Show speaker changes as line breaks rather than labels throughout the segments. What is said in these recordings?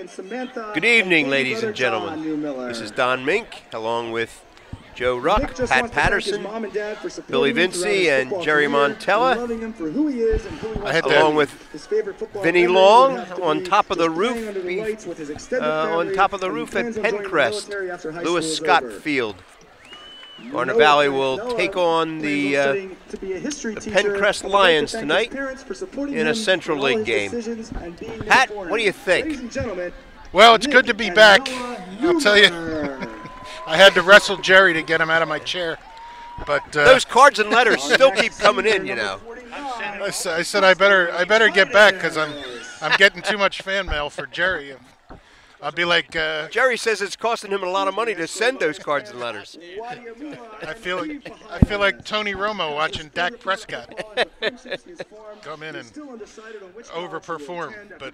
Good evening, ladies and gentlemen. This is Don Mink, along with Joe Ruck, Pat Patterson, Billy Vinci, and Jerry Montella, along with Vinny Long on top of the roof, at Penncrest, Lewis Scott Field. Garnet Valley will take on the Penncrest Lions tonight in a Central League game. Pat, what do you think?
Well, it's good to be back. I'll tell you, I had to wrestle Jerry to get him out of my chair. But
those cards and letters still keep coming in, you know.
I said I better get back because I'm getting too much fan mail for Jerry. I'll be like
Jerry says it's costing him a lot of money to send those cards and letters.
I feel like Tony Romo watching Dak Prescott come in and overperform. But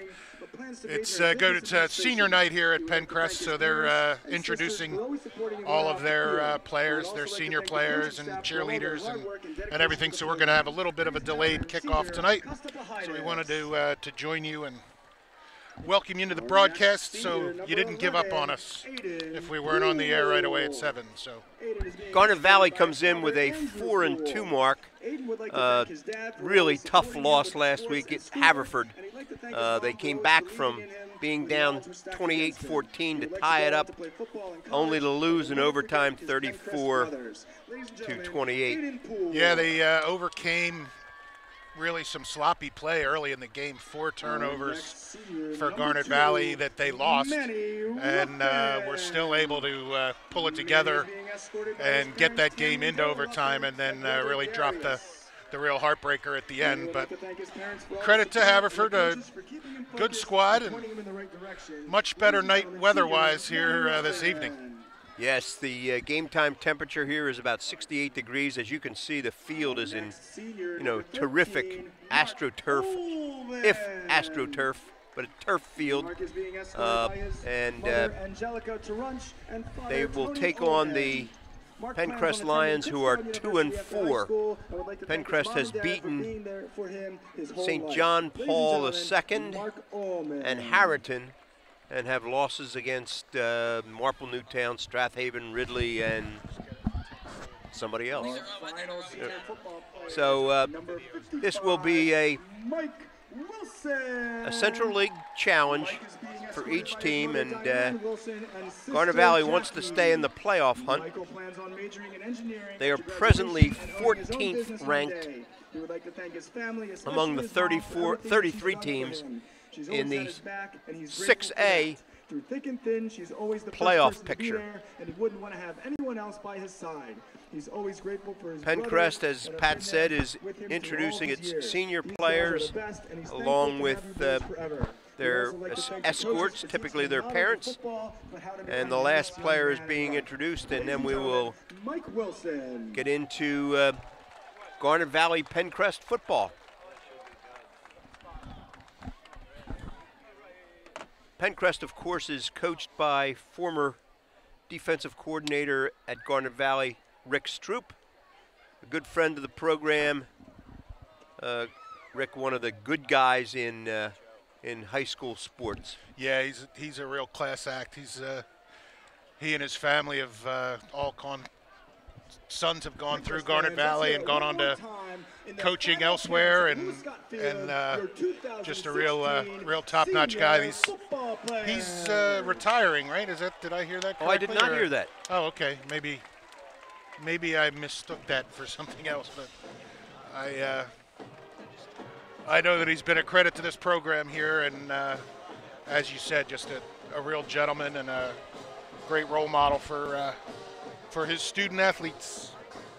it's senior night here at Penncrest, so they're introducing all of their players, their senior players and cheerleaders and everything. So we're going to have a little bit of a delayed kickoff tonight. So we wanted to join you and welcome you into the broadcast, so you didn't give up on us if we weren't on the air right away at 7. So
Garnet Valley comes in with a 4-2 mark. Really tough loss last week at Haverford. They came back from being down 28-14 to tie it up, only to lose in overtime 34-28.
Yeah, they overcame really some sloppy play early in the game. 4 turnovers for Garnet Valley that they lost, and were still able to pull it together and get that game into overtime, and then really drop the real heartbreaker at the end. But credit to Haverford, a good squad and much better night weather-wise here this evening.
Yes, the game time temperature here is about 68 degrees. As you can see, the field is in, terrific AstroTurf, if AstroTurf, but a turf field. They will take on the Penncrest Lions, who are 2-4. Penncrest has beaten St. John Paul II and Harriton, and have losses against Marple Newtown, Strathaven, Ridley, and somebody else. So this will be a Central League challenge for each team, and Garnet Valley wants to stay in the playoff hunt. They are presently 14th ranked among the 33 teams in the 6A playoff picture. Penncrest, as Pat said, is introducing its senior players along with their escorts, typically their parents, and the last player is being introduced, and then we will get into Garnet Valley Penncrest football. Penncrest, of course, is coached by former defensive coordinator at Garnet Valley, Rick Stroop, a good friend of the program. Rick, one of the good guys in high school sports.
Yeah, he's a real class act. He and his family have sons have gone through Garnet Valley and gone on to coaching elsewhere, and just a real top-notch guy. He's retiring, right? Did I hear that correctly?
Oh, I did not hear that.
Oh, okay. Maybe I mistook that for something else, but I know that he's been a credit to this program here, and as you said, just a real gentleman and a great role model for his student athletes.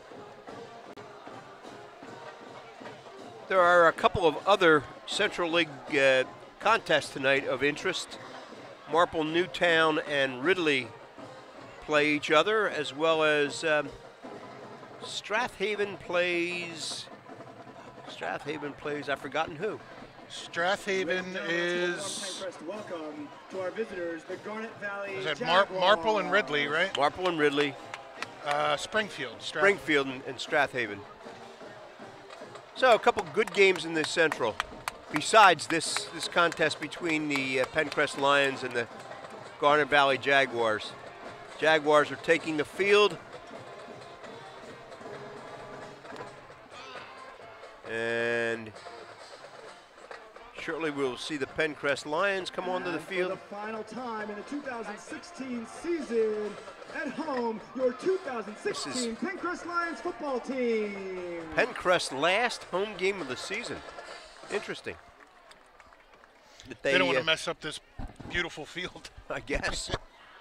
There are a couple of other Central League contests tonight of interest. Marple Newtown and Ridley play each other, as well as Strathaven plays, I've forgotten who.
Strathaven is,
welcome to our visitors, the Garnet Valley.
Is that Marple and Ridley, right?
Marple and Ridley.
Springfield
and Strathaven. So a couple good games in this Central. besides this contest between the Penncrest Lions and the Garnet Valley Jaguars. Jaguars are taking the field. And shortly we'll see the Penncrest Lions come onto the field.
For the final time in the 2016 season, at home, your 2016 Penncrest Lions football team.
Penncrest's last home game of the season. Interesting.
They don't want to mess up this beautiful field.
I guess.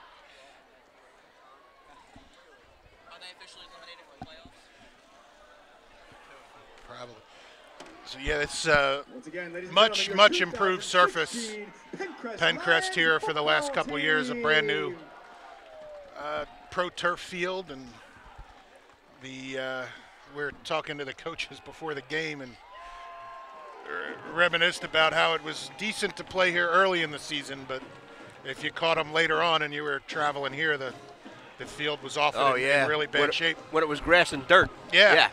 Are they officially eliminated from playoffs?
Probably. So yeah, it's
Once again, ladies and
much
gentlemen,
much
your
improved surface.
2016
Penncrest here
Lions
for the last
football
couple of years, a brand new
team.
pro turf field, and the we're talking to the coaches before the game and reminisced about how it was decent to play here early in the season, but if you caught them later on and you were traveling here, the field was often in really bad shape.
When it was grass and dirt.
Yeah.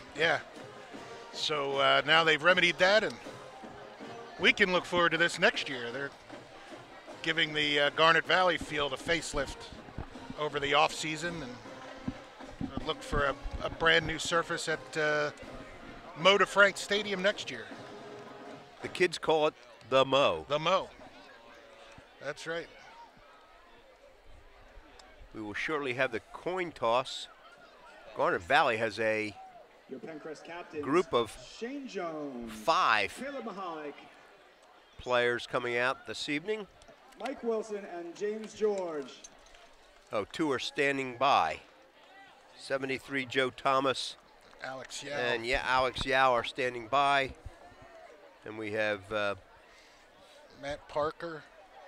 So now they've remedied that, and we can look forward to this next year. They're giving the Garnet Valley field a facelift over the off season, and look for a brand new surface at Mo DeFrank Stadium next year.
The kids call it the Mo.
The Mo. That's right.
We will shortly have the coin toss. Garnet Valley has a
Your Penncrest captains,
group of
Shane Jones,
5
Caleb Mahalik,
players coming out this evening.
Mike Wilson, and James George.
Oh, 2 are standing by. 73 Joe Thomas
Alex Yao.
and Alex Yao are standing by. And we have
Matt Parker.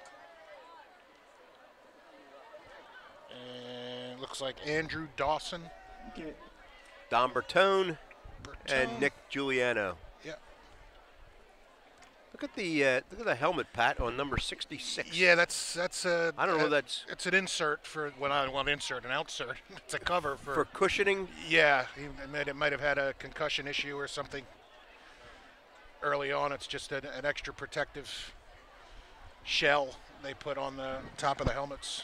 And looks like Andrew Dawson.
Okay.
Don Bertone and Nick Giuliano.
Yeah.
Look at the helmet, Pat, on number 66.
Yeah, that's a.
I don't know. That's
it's an insert for when I want to insert an outsert. It's a cover
for cushioning.
Yeah, it might have had a concussion issue or something early on. It's just an extra protective shell they put on the top of the helmets.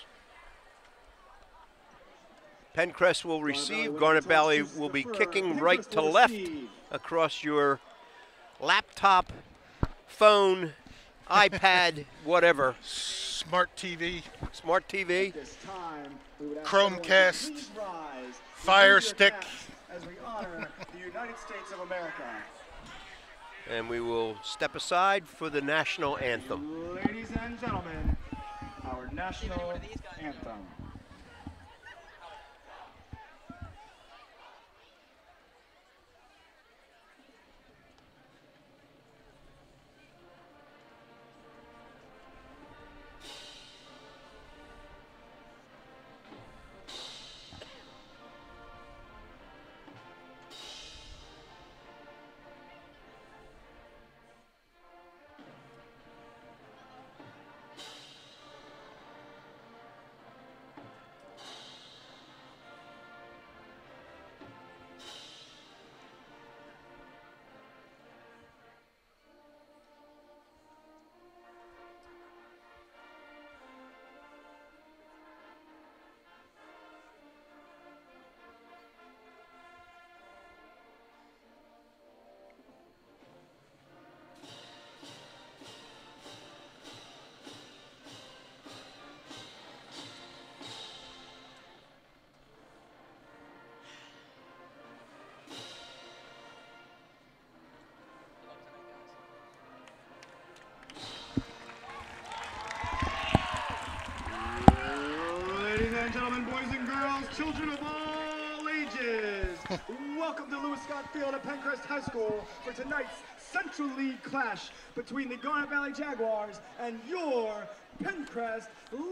Penncrest will receive. Garnet Valley will be kicking right to left across your laptop, phone, iPad, whatever.
Smart TV.
Smart TV.
Chromecast. Fire Stick.
As we honor the United States of America.
And we will step aside for the national anthem.
Ladies and gentlemen, our national anthem. Ladies and gentlemen, boys and girls, children of all ages, welcome to Lewis Scott Field at Penncrest High School for tonight's Central League clash between the Garnet Valley Jaguars and your Penncrest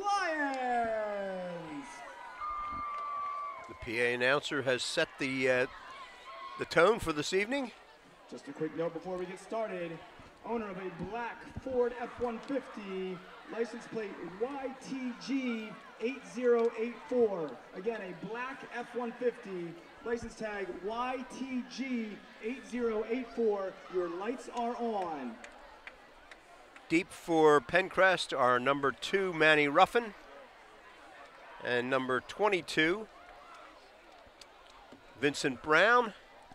Lions.
The PA announcer has set the tone for this evening.
Just a quick note before we get started. Owner of a black Ford F-150, license plate YTG 8084. Again, a black F-150, license tag YTG 8084. Your lights are on.
Deep for Penncrest are number 2, Manny Ruffin, and number 22, Vincent Brown,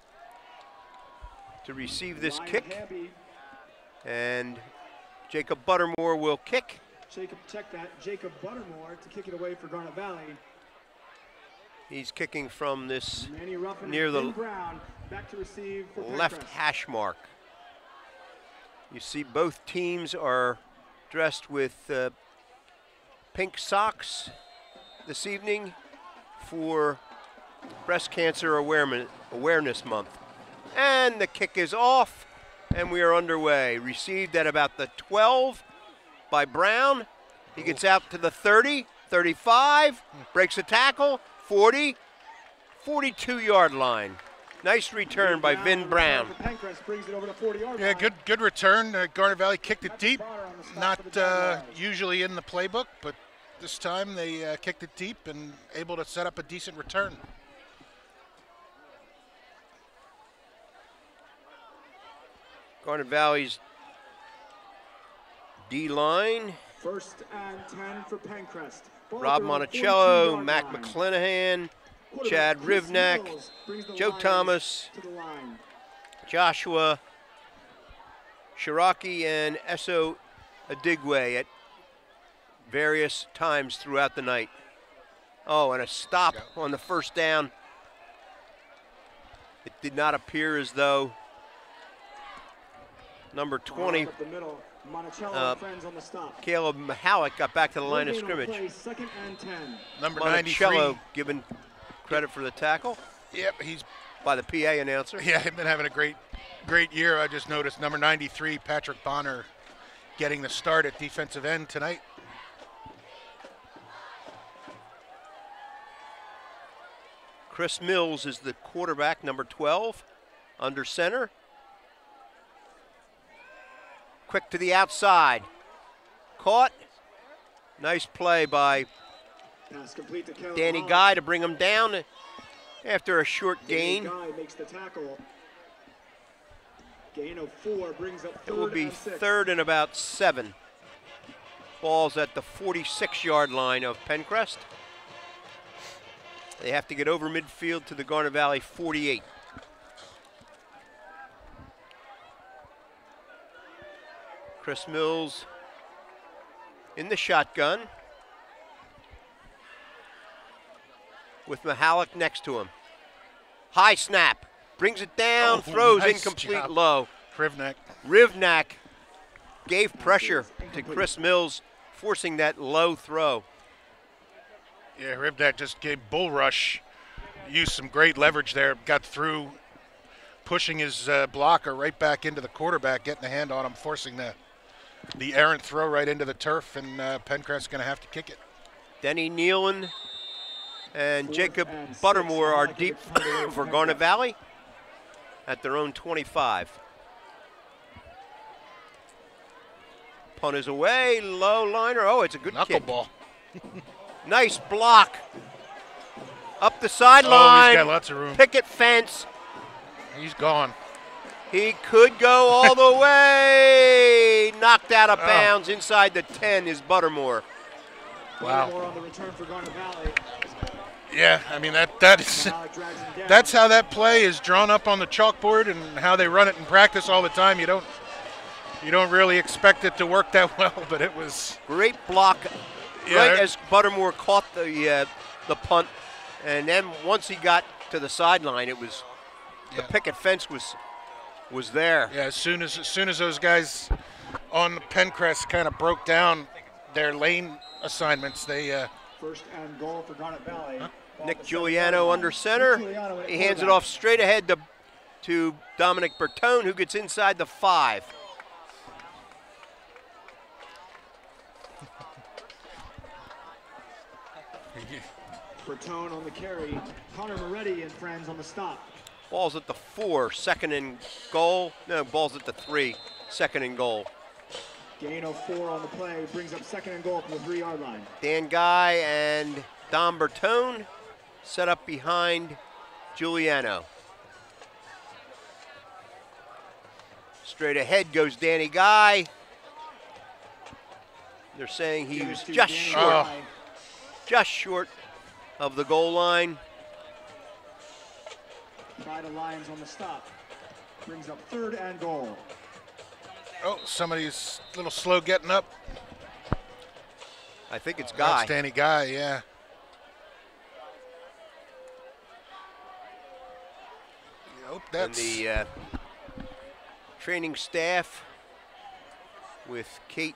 to receive this kick. And Jacob Buttermore will kick.
Jacob, check that. Jacob Buttermore to kick it away for Garnet Valley.
He's kicking from this
Ruffin,
near the
Brown, back to receive for
left
Penncrest.
hash mark. You see both teams are dressed with pink socks this evening for Breast Cancer Awareness Month. And the kick is off, and we are underway. Received at about the 12 by Brown. He gets out to the 30, 35, breaks a tackle, 40, 42-yard line. Nice return by Vin Brown.
Yeah, good return. Garnet Valley kicked it deep. Not usually in the playbook, but this time they kicked it deep and able to set up a decent return.
Garnet Valley's D-line.
1st and 10 for Penncrest.
Rob Monticello, Mac McClanahan, Chad Rivnak, Joe Thomas, Joshua Shiraki, and Esso Adigwe at various times throughout the night. Oh, and a stop on the first down. It did not appear as though number 20, Caleb Mahalik, got back to the line of scrimmage.
2nd and 10.
Number
Monticello
93.
given credit for the tackle.
Yep, he's
by the PA announcer.
Yeah, he's been having a great year. I just noticed number 93, Patrick Bonner, getting the start at defensive end tonight.
Chris Mills is the quarterback, number 12, under center. Quick to the outside. Caught. Nice play by Danny Guy to bring him down after a short gain.
Guy makes the tackle. Gain of 4 brings up 3rd.
It will be
and 6.
3rd and about 7. Ball's at the 46-yard line of Penncrest. They have to get over midfield to the Garnet Valley 48. Chris Mills in the shotgun with Mahalik next to him. High snap, brings it down, throws
nice
incomplete
job.
low. Rivnak gave pressure to Chris Mills, forcing that low throw.
Yeah, Rivnak just gave bull rush, used some great leverage there, got through, pushing his blocker right back into the quarterback, getting a hand on him, forcing the errant throw right into the turf, and Penncrest's going to have to kick it.
Denny Nealon and Jacob Buttermore are deep for Garnet Valley at their own 25. Punt is away, low liner. Oh, it's a good kick.
Knuckleball.
Nice block. Up the sideline.
He's got lots of room.
Picket fence.
He's gone.
He could go all the way. Knocked out of bounds inside the 10 is Buttermore.
Wow.
On the return for Garnet Valley.
Yeah, I mean that's how that play is drawn up on the chalkboard and how they run it in practice all the time. You don't really expect it to work that well, but it was
great block.
Yeah,
right as Buttermore caught the punt, and then once he got to the sideline, it was the picket fence was there.
Yeah, as soon as those guys on the Penncrest kind of broke down their lane assignments, they
1st and goal for Garnet Valley.
Nick Giuliano under center. He hands it off straight ahead to Dominic Bertone, who gets inside the 5.
Bertone on the carry. Connor Moretti and friends on the stop.
Ball's at the 4, 2nd and goal. No, ball's at the 3, 2nd and goal.
Gain of 4 on the play brings up 2nd and goal from the 3-yard line.
Dan Guy and Dom Bertone set up behind Giuliano. Straight ahead goes Danny Guy. They're saying he was just short of the goal line.
By the Lions on the stop. Brings up 3rd and goal.
Oh, somebody's a little slow getting up.
I think it's Guy.
That's Danny Guy, yeah. Yep, that's
and the training staff with Kate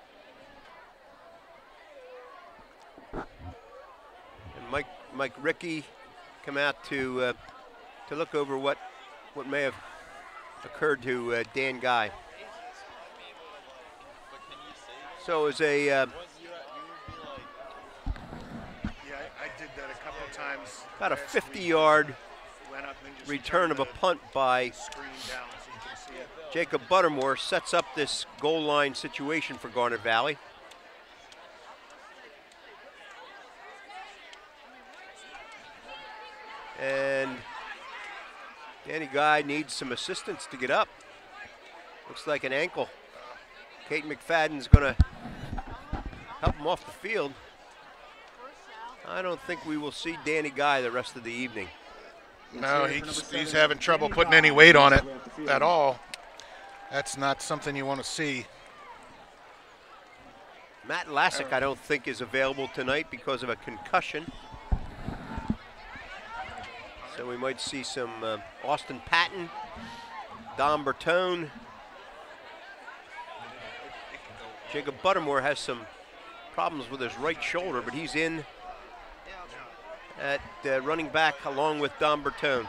and Mike Rickey come out to look over what may have occurred to Dan Guy. So it was a
yeah, I did that a couple of times.
about a 50-yard return of a punt by Jacob Buttermore sets up this goal line situation for Garnet Valley. And Danny Guy needs some assistance to get up. Looks like an ankle. Kate McFadden's going to help him off the field. I don't think we will see Danny Guy the rest of the evening.
No, he's having trouble putting any weight on it at all. That's not something you want to see.
Matt Lassick, I don't think, is available tonight because of a concussion. So we might see some Austin Patton, Don Bertone. Jacob Buttermore has some problems with his right shoulder, but he's in at running back along with Don Bertone.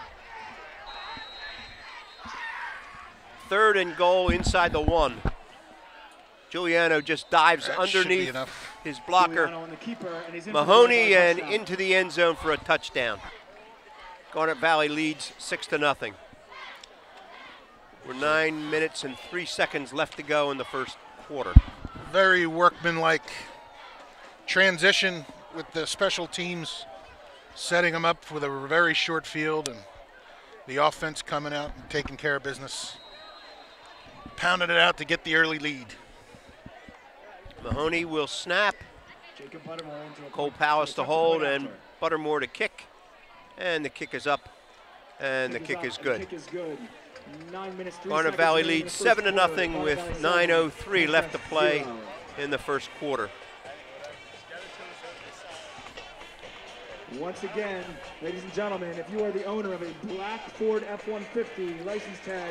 3rd and goal inside the 1. Giuliano just dives underneath his blocker, Mahoney, and into the end zone for a touchdown. Garnet Valley leads 6-0. We're 9 minutes and 3 seconds left to go in the first quarter.
Very workmanlike transition with the special teams, setting them up with a very short field, and the offense coming out and taking care of business. Pounded it out to get the early lead.
Mahoney will snap. Cole Palace to hold, and Buttermore to kick. And the kick is up, and the kick is good.
9 minutes, 3
Garnet Valley leads 7-0 with 9:03 left to play in the first quarter.
Once again, ladies and gentlemen, if you are the owner of a black Ford F-150 license tag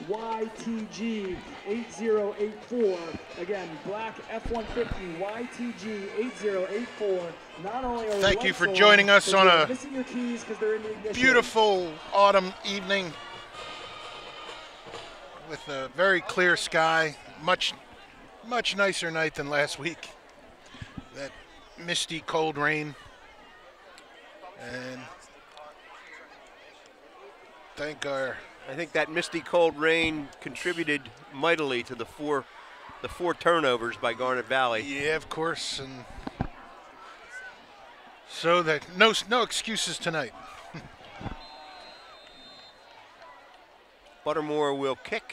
YTG8084, again, black F-150 YTG8084, not only are
thank you for joining us on a
missing your keys because they're in the ignition.
Beautiful autumn evening with a very clear sky, much nicer night than last week. That misty, cold rain. And
I think that misty cold rain contributed mightily to the four turnovers by Garnet Valley.
Yeah, of course, and so that no excuses tonight.
Buttermore will kick.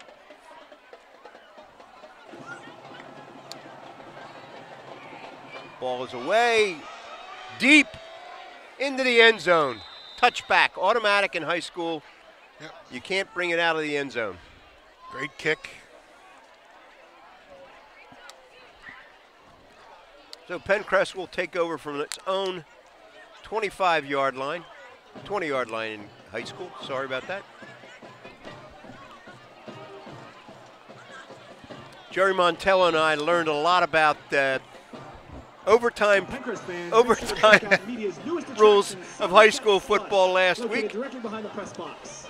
Ball is away, deep into the end zone. Touchback, automatic in high school.
Yep.
You can't bring it out of the end zone.
Great kick.
So Penncrest will take over from its own 25-yard line, 20-yard line in high school. Sorry about that. Jerry Montella and I learned a lot about overtime rules of high school football last week.
Directly behind the press box.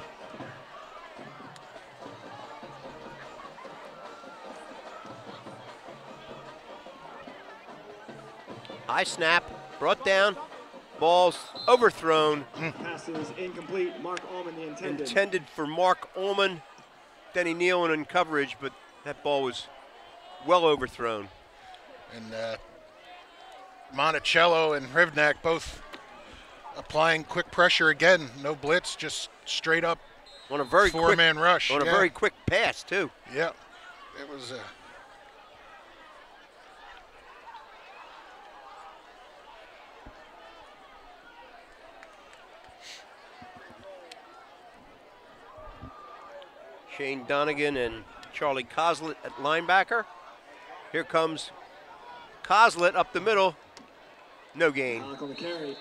High snap, brought down, balls overthrown.
Passes incomplete. Mark Allman, the intended.
Intended for Mark Allman. Denny Nealon in coverage, but that ball was well overthrown.
And Monticello and Rivnak both applying quick pressure again. No blitz, just straight up
on a very
four-man rush.
On a very quick pass, too.
Yeah, it was
Shane Donegan and Charlie Coslett at linebacker. Here comes Coslett up the middle. No gain.
On the carry.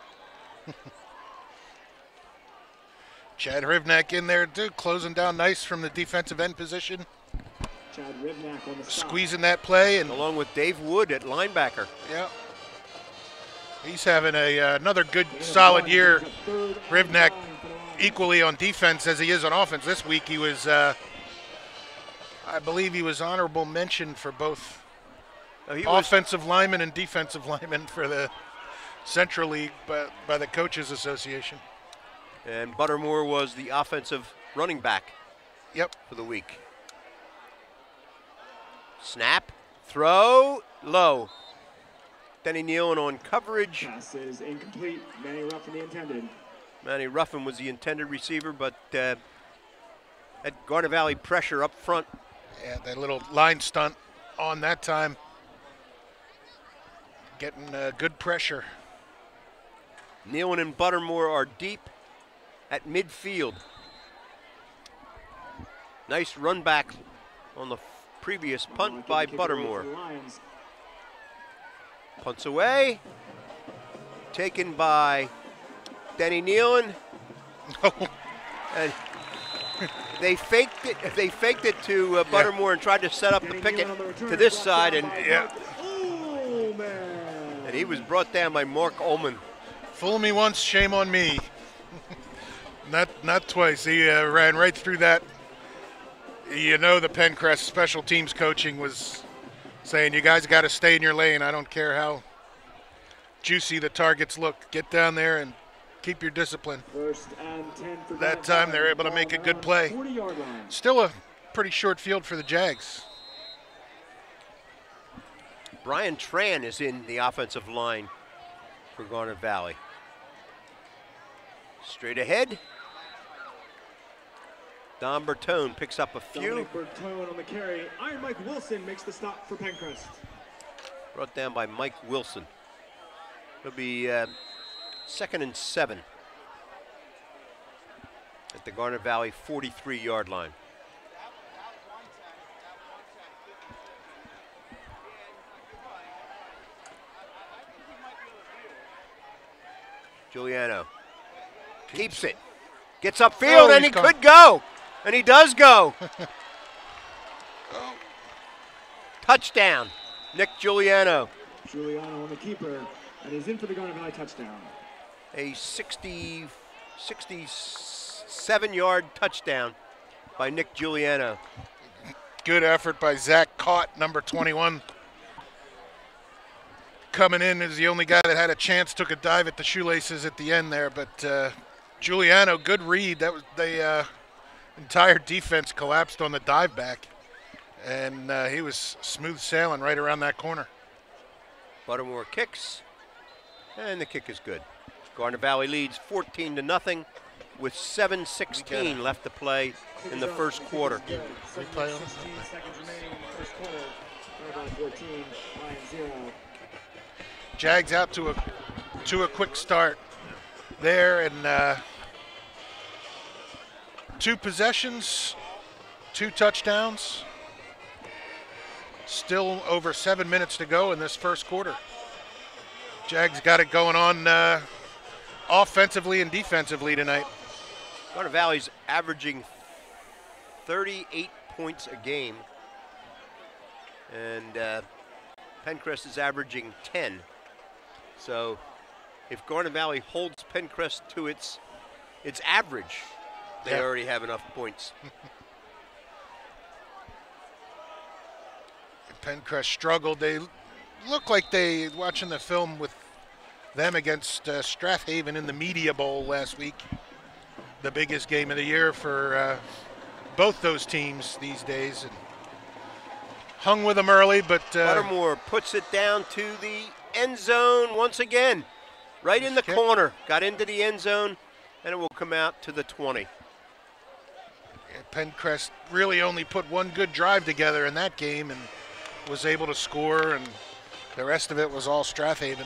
Chad Rivnak in there too, closing down nice from the defensive end position.
Chad Rivnak on the stop.
Squeezing that play. And
along with Dave Wood at linebacker.
yeah. He's having another good, solid year. Rivnak equally on defense as he is on offense. This week he was, I believe he was honorable mention for both offensive lineman and defensive lineman for the Central League by the Coaches Association.
And Buttermore was the offensive running back.
Yep.
For the week. Snap, throw, low. Denny Nealon on coverage.
Pass is incomplete. Manny Ruffin the intended.
Manny Ruffin was the intended receiver, but at Garnet Valley pressure up front.
Yeah, that little line stunt on that time. Getting good pressure.
Nealon and Buttermore are deep at midfield. Nice run back on the previous punt by Buttermore. Punts away. Taken by Denny Nealon. And they faked it. They faked it to Buttermore and tried to set up the picket to this side, and and he was brought down by Mark Ullman.
Fool me once, shame on me. Not twice. He ran right through that. You know, the Penncrest special teams coaching was saying, you guys got to stay in your lane. I don't care how juicy the targets look. Get down there and keep your discipline.
First and 10 for
that time they're able to make a good play.
40-yard line.
Still a pretty short field for the Jags.
Brian Tran is in the offensive line for Garnet Valley. Straight ahead. Don Bertone picks up a few.
Dominic Bertone on the carry. Iron Mike Wilson makes the stop for Penncrest.
Brought down by Mike Wilson. It'll be 2nd and 7 at the Garnet Valley 43-yard line. Giuliano keeps it, gets upfield, and he could go, and he does go. Touchdown, Nick Giuliano.
Giuliano on the keeper, and he's in for the Garnet Valley touchdown.
A 67-yard touchdown by Nick Giuliano.
Good effort by Zach Cott, number 21. Coming in as the only guy that had a chance, took a dive at the shoelaces at the end there, but Giuliano, good read. That was the entire defense collapsed on the dive back, and he was smooth sailing right around that corner.
Buttermore kicks, and the kick is good. Garnet Valley leads 14-0 with 7:16 left to play in the first quarter.
Replay on
16 seconds remaining in the first quarter. Garnet Valley 14, Lions 0.
Jags out to a quick start there, and 2 possessions, 2 touchdowns. Still over 7 minutes to go in this first quarter. Jags got it going on offensively and defensively tonight.
Garnet Valley's averaging 38 points a game, and Penncrest is averaging 10. So if Garnet Valley holds Penncrest to its average, they already have enough points.
Penncrest struggled. They look like watching the film with them against Strathaven in the Media Bowl last week. The biggest game of the year for both those teams these days. And hung with them early, but
Buttermore puts it down to the end zone once again. Right in the corner. Got into the end zone, and it will come out to the 20.
Penncrest really only put one good drive together in that game and was able to score, and the rest of it was all Strathaven.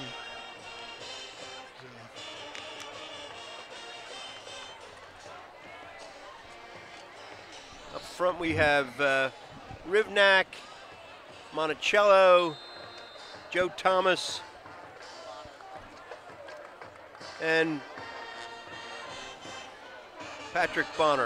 front we have Rivnak, Monticello, Joe Thomas, and Patrick Bonner.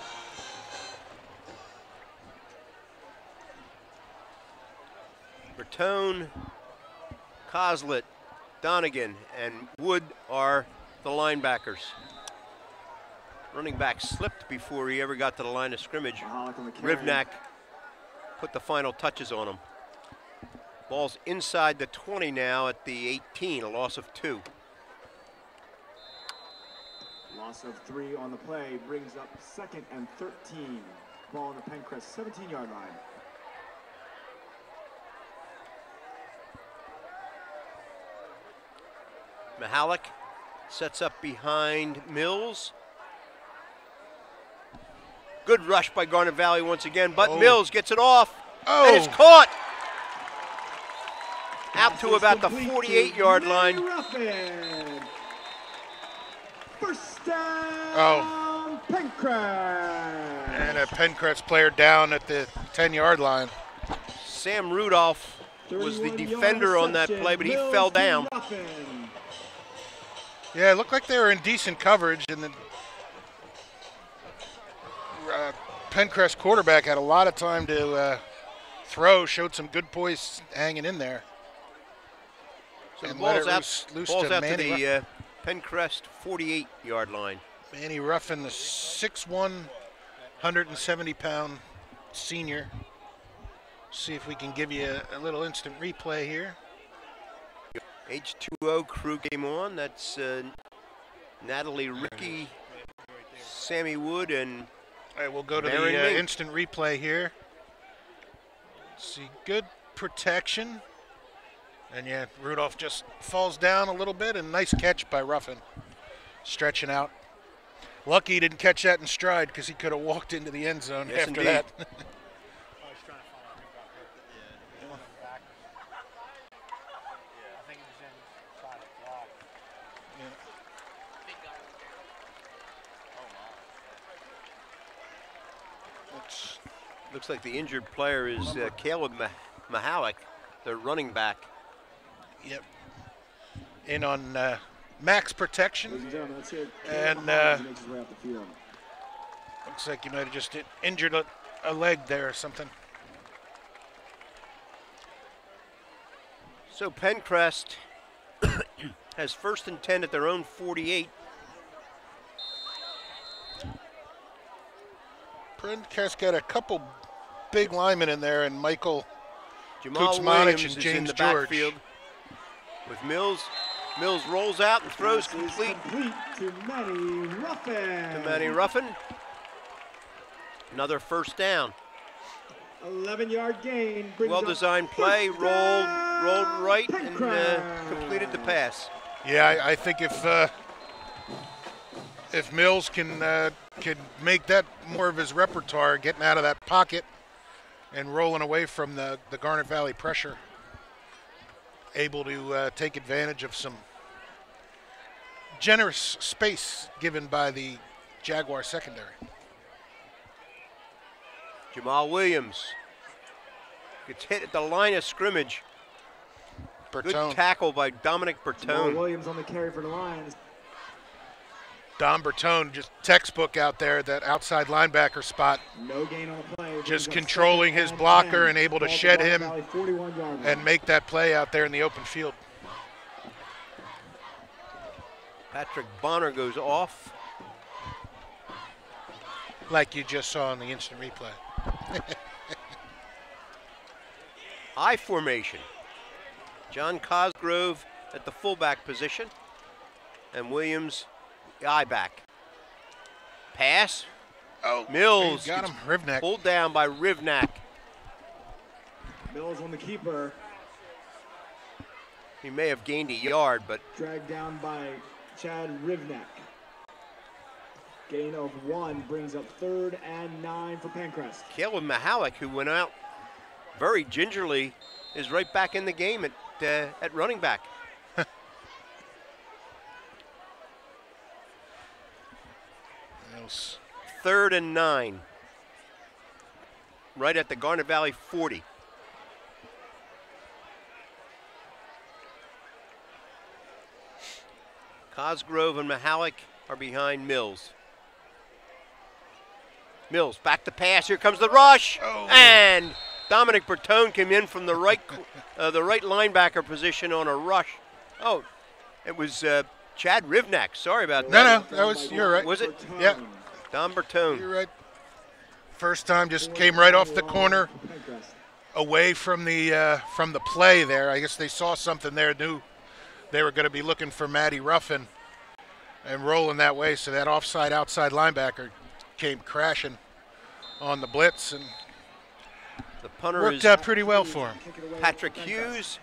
Bertone, Coslet, Donegan, and Wood are the linebackers. Running back slipped before he ever got to the line of scrimmage. Rivnak put the final touches on him. Ball's inside the 20 now at the 18, a loss of 2.
Loss of 3 on the play brings up 2nd and 13. Ball on the Penncrest 17-yard line.
Mihalik sets up behind Mills. Good rush by Garnet Valley once again, but Mills gets it off, and it's caught. Out to about the 48-yard line.
First down, Penncrest.
And a Penncrest player down at the 10-yard line.
Sam Rudolph was the defender on that play, but he fell down.
Yeah, it looked like they were in decent coverage, and the Penncrest quarterback had a lot of time to throw, showed some good poise hanging in there.
So
and
ball's out
loose
to
Manny
the Penncrest 48-yard line.
Manny Ruffin, the 6'1", 170-pound senior. See if we can give you a little instant replay here.
H2O crew came on. That's Natalie Ricky, Sammy Wood, and
all right, we'll go to
Mary
the
Mink.
instant replay here. Let's see, good protection. And yeah, Rudolph just falls down a little bit, and nice catch by Ruffin, stretching out. Lucky he didn't catch that in stride, because he could have walked into the end zone after
indeed.
that.
Looks like the injured player is Caleb Mihalik, the running back.
Yep. In on max protection. And looks like you might have just injured a leg there or something.
So Penncrest has 1st and 10 at their own 48.
Penncrest got a couple big linemen in there, and Michael
Jamal
Kutzmanich
Williams
and
is in
James
the
George.
backfield with Mills. Mills rolls out and throws complete
to Manny Ruffin.
to Manny Ruffin. Another first down.
11-yard gain.
Well-designed play, rolled right, and completed the pass.
Yeah, I think if Mills can make that more of his repertoire, getting out of that pocket and rolling away from the Garnet Valley pressure, able to take advantage of some generous space given by the Jaguar secondary.
Jamal Williams gets hit at the line of scrimmage.
Bertone.
Good tackle by Dominic Bertone.
Williams on the carry for the Lions.
Dom Bertone, just textbook out there, that outside linebacker spot.
No gain on the play.
Just controlling his blocker and able to shed him and make that play out there in the open field.
Patrick Bonner goes off.
Like you just saw in the instant replay.
I formation. John Cosgrove at the fullback position, and Williams the I back. Pass.
Oh,
Mills
got him. Rivnak.
Pulled down by Rivnak.
Mills on the keeper.
He may have gained a yard, but
Dragged down by Chad Rivnak. Gain of 1 brings up 3rd and 9 for Penncrest.
Caleb Mihalik, who went out very gingerly, is right back in the game at running back.
3rd
Third and 9. right at the Garnet Valley 40. Cosgrove and Mahalik are behind Mills. Mills back to pass. Here comes the rush, and Dominic Bertone came in from the right linebacker position on a rush. Oh, it was Chad Rivnak. Sorry about that.
No, that was, you're right.
Was it?
Yeah.
Dom Bertone.
You're right. First time just came right off the corner, away from the play there. I guess they saw something there, knew they were going to be looking for Matty Ruffin and rolling that way, so that offside outside linebacker came crashing on the blitz, and
the punter
worked out pretty well for him.
Patrick Hughes.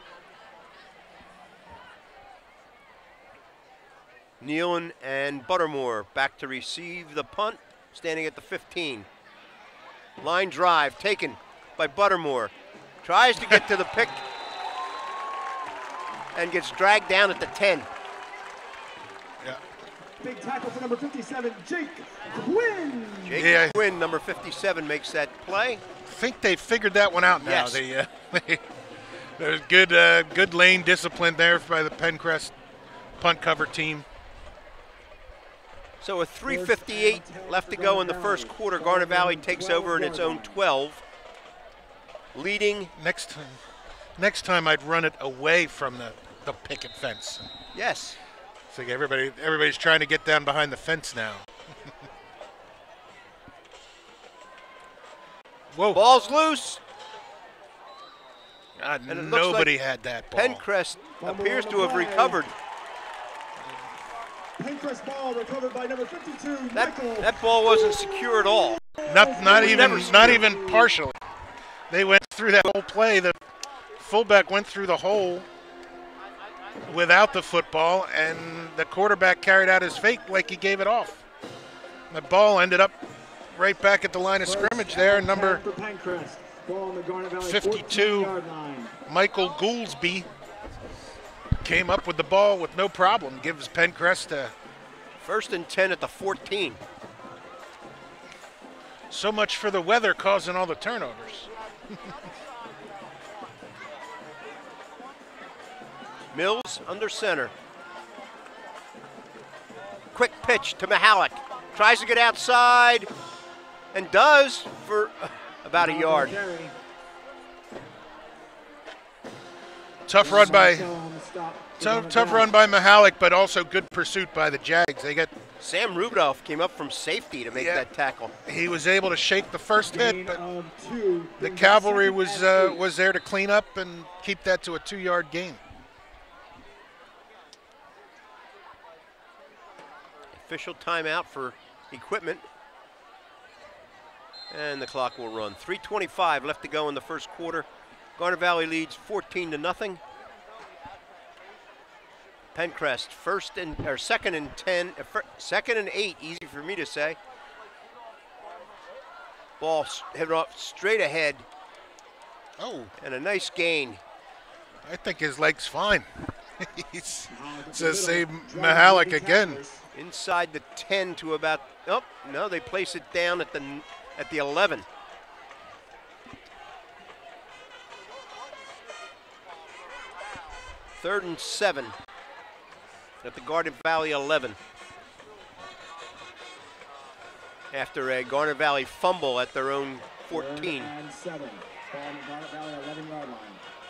Nealon and Buttermore back to receive the punt, standing at the 15. Line drive taken by Buttermore. Tries to get to the pick and gets dragged down at the 10.
Yeah.
Big tackle for number 57, Jake Quinn.
Jake Quinn, number 57, makes that play.
I think they figured that one out now.
Yes.
There's good lane discipline there by the Penncrest punt cover team.
So with 3:58 left to go in the first quarter, Garnet Valley takes over in its own 12, leading.
Next time I'd run it away from the picket fence.
Yes.
It's like everybody's trying to get down behind the fence now. Whoa.
Ball's loose.
God,
And it looks
nobody
like
had that ball.
Penncrest appears to have recovered.
Penncrest ball recovered by number 52, Michael.
That ball wasn't secure at all.
Not even partially. They went through that whole play. The fullback went through the hole without the football, and the quarterback carried out his fake like he gave it off. The ball ended up right back at the line of scrimmage there. Number 52, Michael Gouldsby, came up with the ball with no problem. Gives Penncrest a
1st and 10 at the 14.
so much for the weather causing all the turnovers.
Mills under center. Quick pitch to Mahalik. Tries to get outside and does for about a yard.
Tough run by Mahalik, but also good pursuit by the Jags. They got
Sam Rudolph came up from safety to make that tackle.
He was able to shake the first hit, but the cavalry was there to clean up and keep that to a 2-yard gain.
Official timeout for equipment. And the clock will run. 3:25 left to go in the first quarter. Garnet Valley leads 14-0. Penncrest second and 10, second and 8, easy for me to say. Ball headed off straight ahead.
Oh.
And a nice gain.
I think his leg's fine. It's the same Mahalik again.
Inside the 10 to about, oh, no, they place it down at the 11. Third and 7 at the Garnet Valley 11. After a Garnet Valley fumble at their own 14.
3rd and 7. Ball on the Garnet Valley 11-yard line.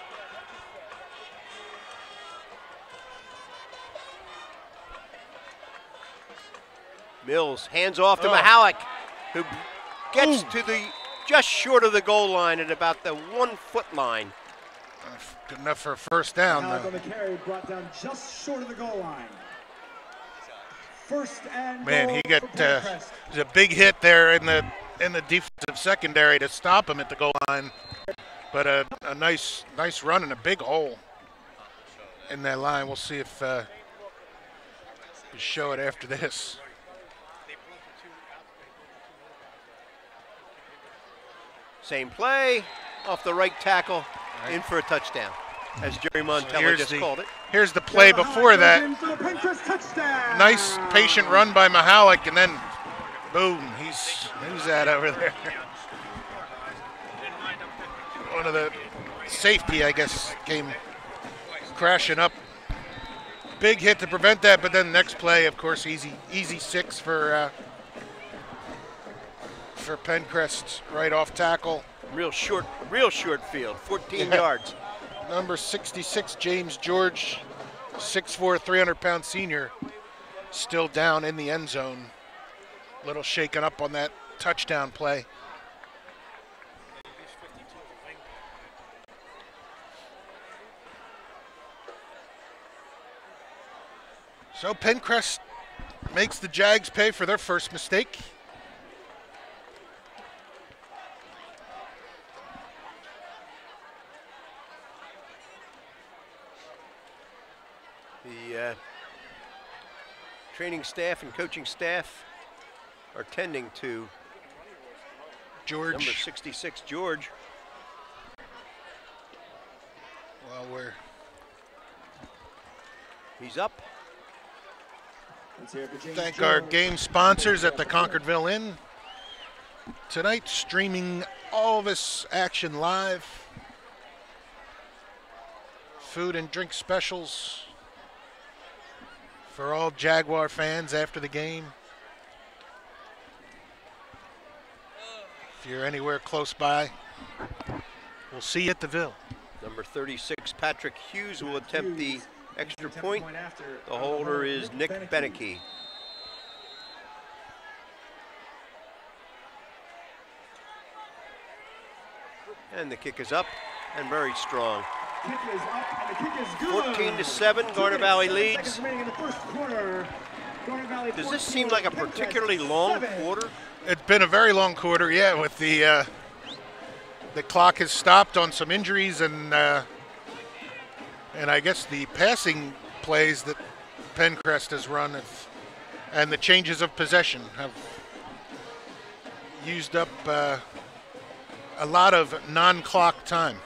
Mills hands off to Mahalik, who gets to the just short of the goal line at about the 1-foot line.
Good enough for a first down.
Mahalik on the carry, brought down just short of the goal line. First and
Man,
goal
he got
for Penncrest.
a big hit there in the defensive secondary to stop him at the goal line, but a nice run and a big hole in that line. We'll see if we show it after this.
Same play, off the right tackle, in for a touchdown, as Jerry Montella just called it.
Here's the play before that.
Touchdown.
Nice patient run by Mahalik, and then boom, he's that over there. one of the safety, I guess, came crashing up. Big hit to prevent that, but then next play, of course, easy 6 for Penncrest, right off tackle.
Real short field, 14 yards.
Number 66, James George, 6'4", 300-pound senior, still down in the end zone. Little shaken up on that touchdown play. So Penncrest makes the Jags pay for their first mistake.
The training staff and coaching staff are tending to
George.
Number 66, George.
Well,
he's up.
Thank our game sponsors at the Concordville Inn. Tonight, streaming all this action live. Food and drink specials for all Jaguar fans after the game. If you're anywhere close by, we'll see you at the Ville.
Number 36, Patrick Hughes, will attempt the extra point. The holder is Nick Beneke. And the kick is up and very strong. 14-7, Garnet Valley leads. Does this seem like a particularly long quarter?
It's been a very long quarter, yeah, with the clock has stopped on some injuries and I guess the passing plays that Penncrest has run and the changes of possession have used up a lot of non-clock time.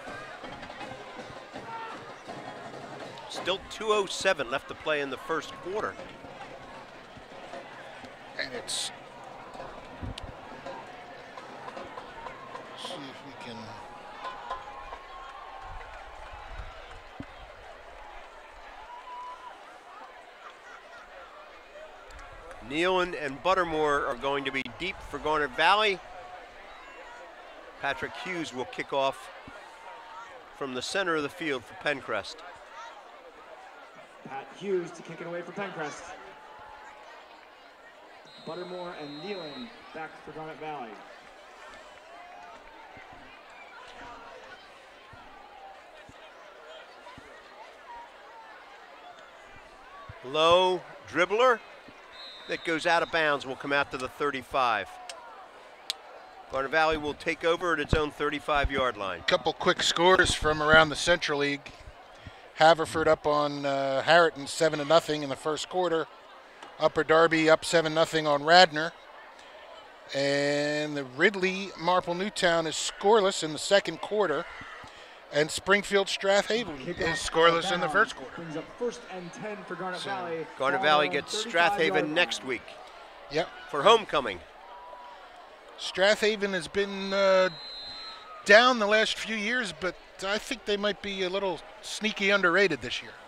Still 2:07 left to play in the first quarter.
And it's, let's see if we can.
Nealon and Buttermore are going to be deep for Garnet Valley. Patrick Hughes will kick off from the center of the field for Penncrest.
Pat Hughes to kick it away for Penncrest. Buttermore and Nealon back for Garnet Valley.
Low dribbler that goes out of bounds will come out to the 35. Garnet Valley will take over at its own 35-yard line.
Couple quick scores from around the Central League. Haverford up on Harriton 7-0 in the first quarter. Upper Darby up 7-0 on Radnor. And the Ridley Marple Newtown is scoreless in the second quarter. And Springfield Strathaven is scoreless in the first quarter.
Brings up 1st and 10 for Garnet Valley.
Garnet Valley gets Strathaven next week.
Yep.
For homecoming.
Strathaven has been down the last few years, but I think they might be a little sneaky underrated this year.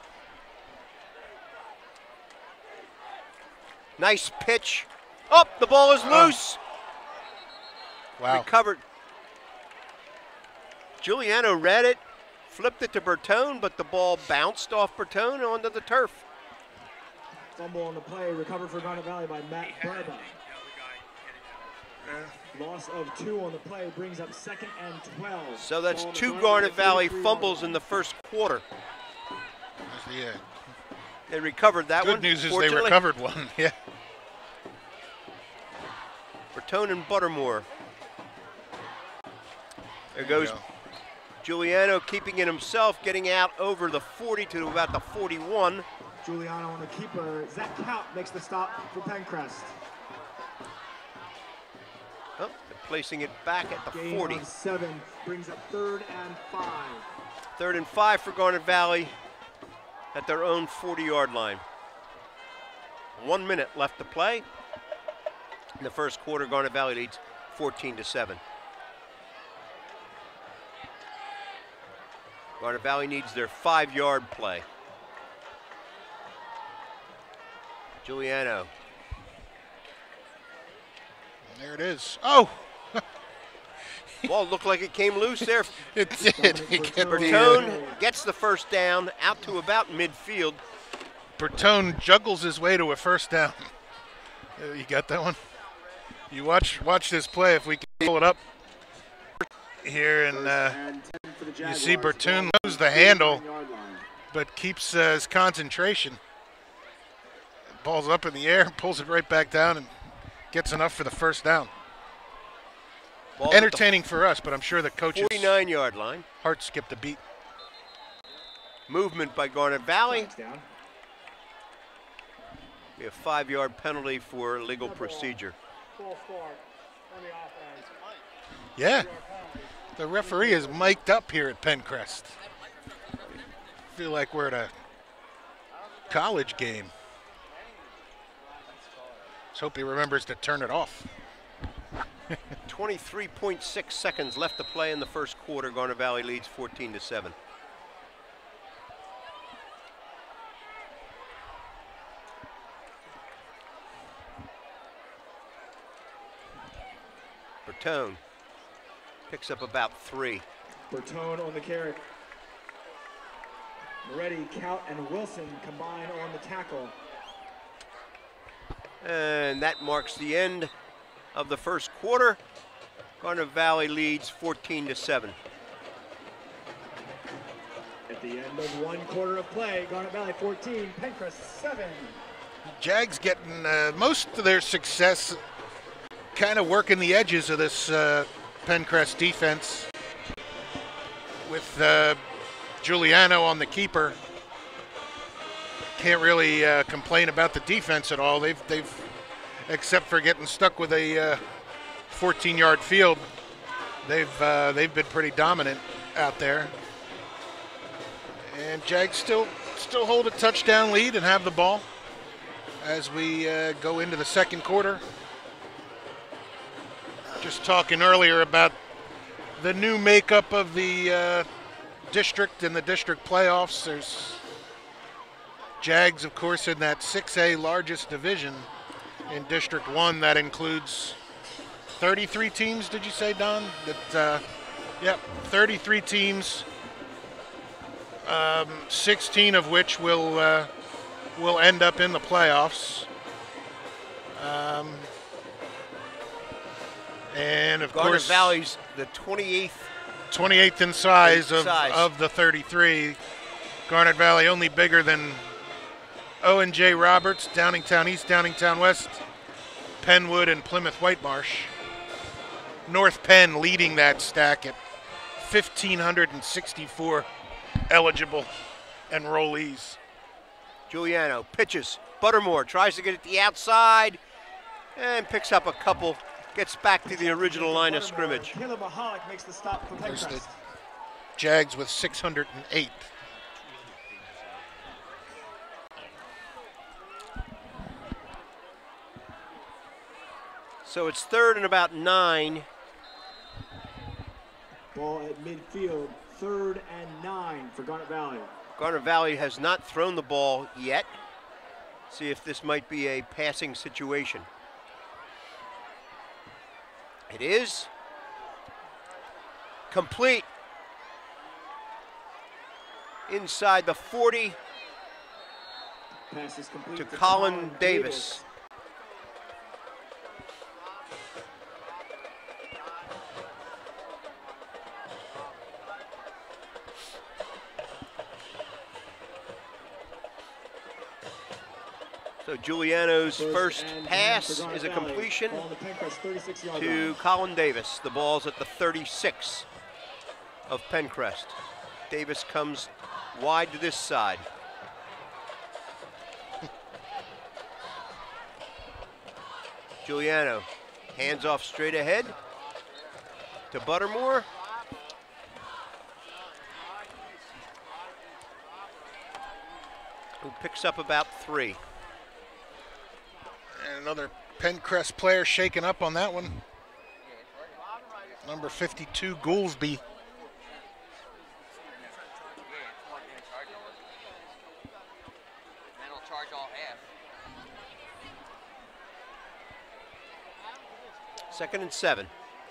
Nice pitch. Oh, the ball is loose.
Wow.
Recovered. Giuliano read it, flipped it to Bertone, but the ball bounced off Bertone onto the turf.
Fumble on the play, recovered for Garnet Valley by Matt Barba. Loss of 2 on the play brings up 2nd and 12.
So that's 2 Garnet Valley fumbles in the first quarter.
Yeah.
They recovered that one.
Good news is they recovered one. Yeah.
Bertone and Buttermore. There goes Giuliano, keeping it himself, getting out over the 40 to about the 41.
Giuliano on the keeper. Zach Count makes the stop for Penncrest.
Oh, they're placing it back at the
Gain
40.
Of 7 brings up 3rd and 5.
3rd and 5 for Garnet Valley at their own 40-yard line. 1 minute left to play. In the first quarter, Garnet Valley leads 14-7. Garnet Valley needs their 5-yard play. Giuliano.
There it is. Oh!
Ball looked like it came loose there.
It did.
Bertone gets the first down out to about midfield.
Bertone juggles his way to a first down. You got that one? You watch this play if we can pull it up here, and you see Bertone lose the handle, but keeps his concentration. Ball's up in the air, pulls it right back down, and gets enough for the first down.
Ball
entertaining for us, but I'm sure the coaches'
49-yard line.
heart skipped a beat.
Movement by Garnet Valley. A 5-yard penalty for illegal procedure.
Yeah, the referee is mic'd up here at Penncrest. Feel like we're at a college game. Let's hope he remembers to turn it off.
23.6 seconds left to play in the first quarter. Garnet Valley leads 14-7. Bertone picks up about 3.
Bertone on the carry. Moretti, Count, and Wilson combine on the tackle.
And that marks the end of the first quarter. Garnet Valley leads 14-7.
At the end of one quarter of play, Garnet Valley 14, Penncrest 7.
Jags getting most of their success kind of working the edges of this Penncrest defense with Giuliano on the keeper. Can't really complain about the defense at all. They've except for getting stuck with a 14-yard field, they've been pretty dominant out there. And Jags still hold a touchdown lead and have the ball as we go into the second quarter. Just talking earlier about the new makeup of the district and the district playoffs. There's Jags, of course, in that 6A largest division in District 1. That includes 33 teams, did you say, Don? Yep, 33 teams, 16 of which will end up in the playoffs. And of
Garnet
course,
Valley's the 28th
in size of the 33. Garnet Valley only bigger than O&J Roberts, Downingtown East, Downingtown West, Penwood, and Plymouth Whitemarsh. North Penn leading that stack at 1,564 eligible enrollees.
Giuliano pitches. Buttermore tries to get it to the outside and picks up a couple. Gets back to the original line of scrimmage.
Caleb Mahalik makes the stop for
There's the
Penncrest.
Jags with 608.
So it's 3rd and about 9.
Ball at midfield, 3rd and 9 for Garnet Valley.
Garnet Valley has not thrown the ball yet. See if this might be a passing situation. It is complete. Inside the 40
Pass is complete
to Colin Davis. So Giuliano's first pass is a completion to Colin Davis. The ball's at the 36 of Penncrest. Davis comes wide to this side. Giuliano hands off straight ahead to Buttermore. Who picks up about 3.
And another Penncrest player shaken up on that one. Number 52, Goolsby.
charge all half.
2nd and 7.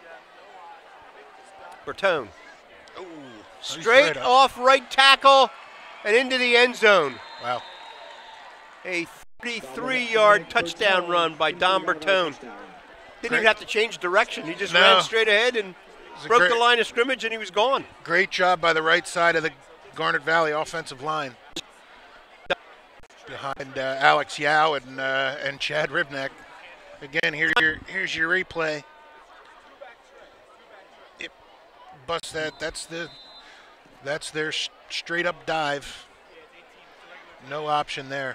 Bertone.
Ooh,
Straight off right tackle and into the end zone.
Wow.
A 33-yard touchdown run by Don Bertone. Didn't even have to change direction. He just ran straight ahead and broke the line of scrimmage, and he was gone.
Great job by the right side of the Garnet Valley offensive line. Behind Alex Yao and Chad Ribnack. Again, here's your replay. It busts that. That's their straight up dive. No option there.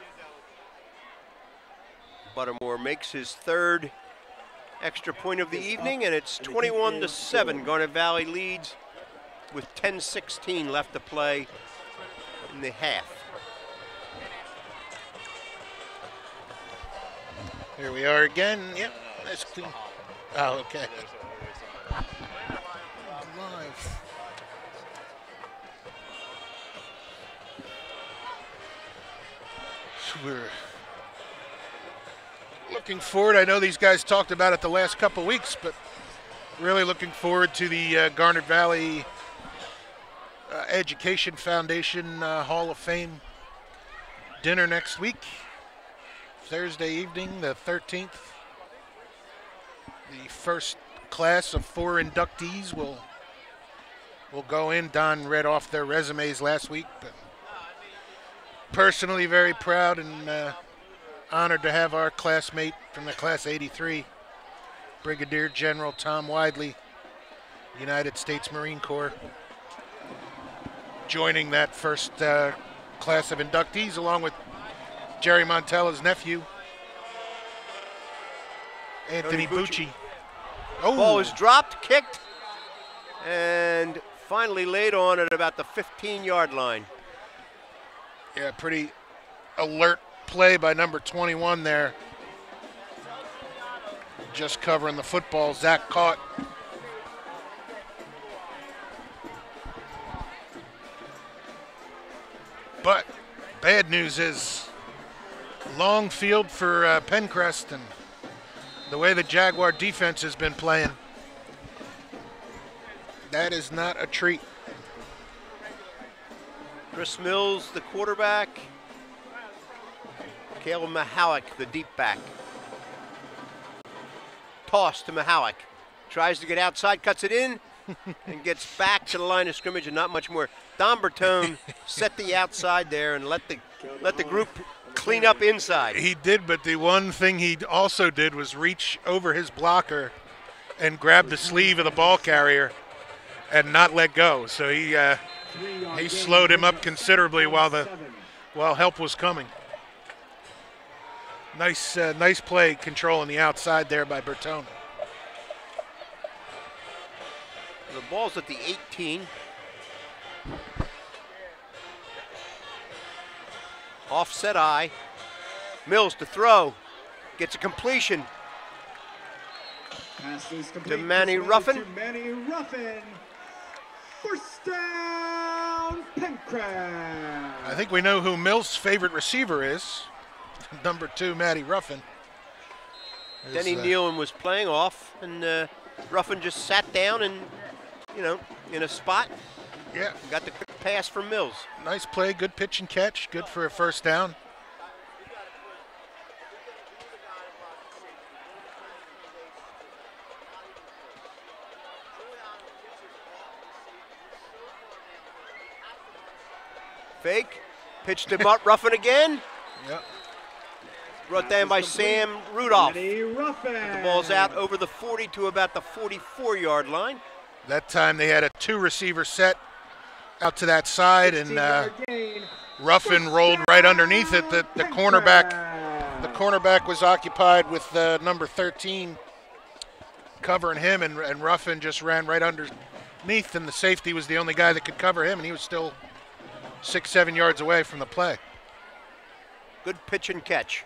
Buttermore makes his 3rd extra point of the evening, and it's 21-7. Garnet Valley leads with 10:16 left to play in the half.
Here we are again. Yep, that's clean. Oh, okay. Live. So we're looking forward. I know these guys talked about it the last couple weeks, but really looking forward to the Garnet Valley Education Foundation Hall of Fame dinner next week. Thursday evening, the 13th. The first class of 4 inductees will go in. Don read off their resumes last week, but personally very proud and honored to have our classmate from the class 83, Brigadier General Tom Widley, United States Marine Corps, joining that first class of inductees along with Jerry Montella's nephew, Anthony Bucci.
Oh. Ball is dropped, kicked, and finally laid on at about the 15-yard line.
Yeah, pretty alert play by number 21 there. Just covering the football. Zach caught. But bad news is long field for Penncrest, and the way the Jaguar defense has been playing, that is not a treat.
Chris Mills, the quarterback. Caleb Mahalik, the deep back. Toss to Mahalik. Tries to get outside, cuts it in, and gets back to the line of scrimmage, and not much more. Don Bertone set the outside there and let the group clean up inside.
He did, but the one thing he also did was reach over his blocker and grab the sleeve of the ball carrier and not let go. So he slowed him up considerably while help was coming. Nice play controlling the outside there by Bertone.
The ball's at the 18. Offset eye. Mills to throw. Gets a completion. To Manny Ruffin.
First down, Penncrest.
I think we know who Mills' favorite receiver is. Number 2, Matty Ruffin.
Denny Nealon was playing off, and Ruffin just sat down and, in a spot.
Yeah.
Got the quick pass from Mills.
Nice play, good pitch and catch, good for a first down.
Fake, pitch to Ruffin again.
Yep.
Brought down by Sam Rudolph.
Ruffin.
The ball's out over the 40 to about the 44-yard line.
That time they had a 2-receiver set out to that side, and Ruffin rolled right underneath it. The cornerback was occupied with number 13 covering him, and Ruffin just ran right underneath, and the safety was the only guy that could cover him, and he was still 6-7 yards away from the play.
Good pitch and catch.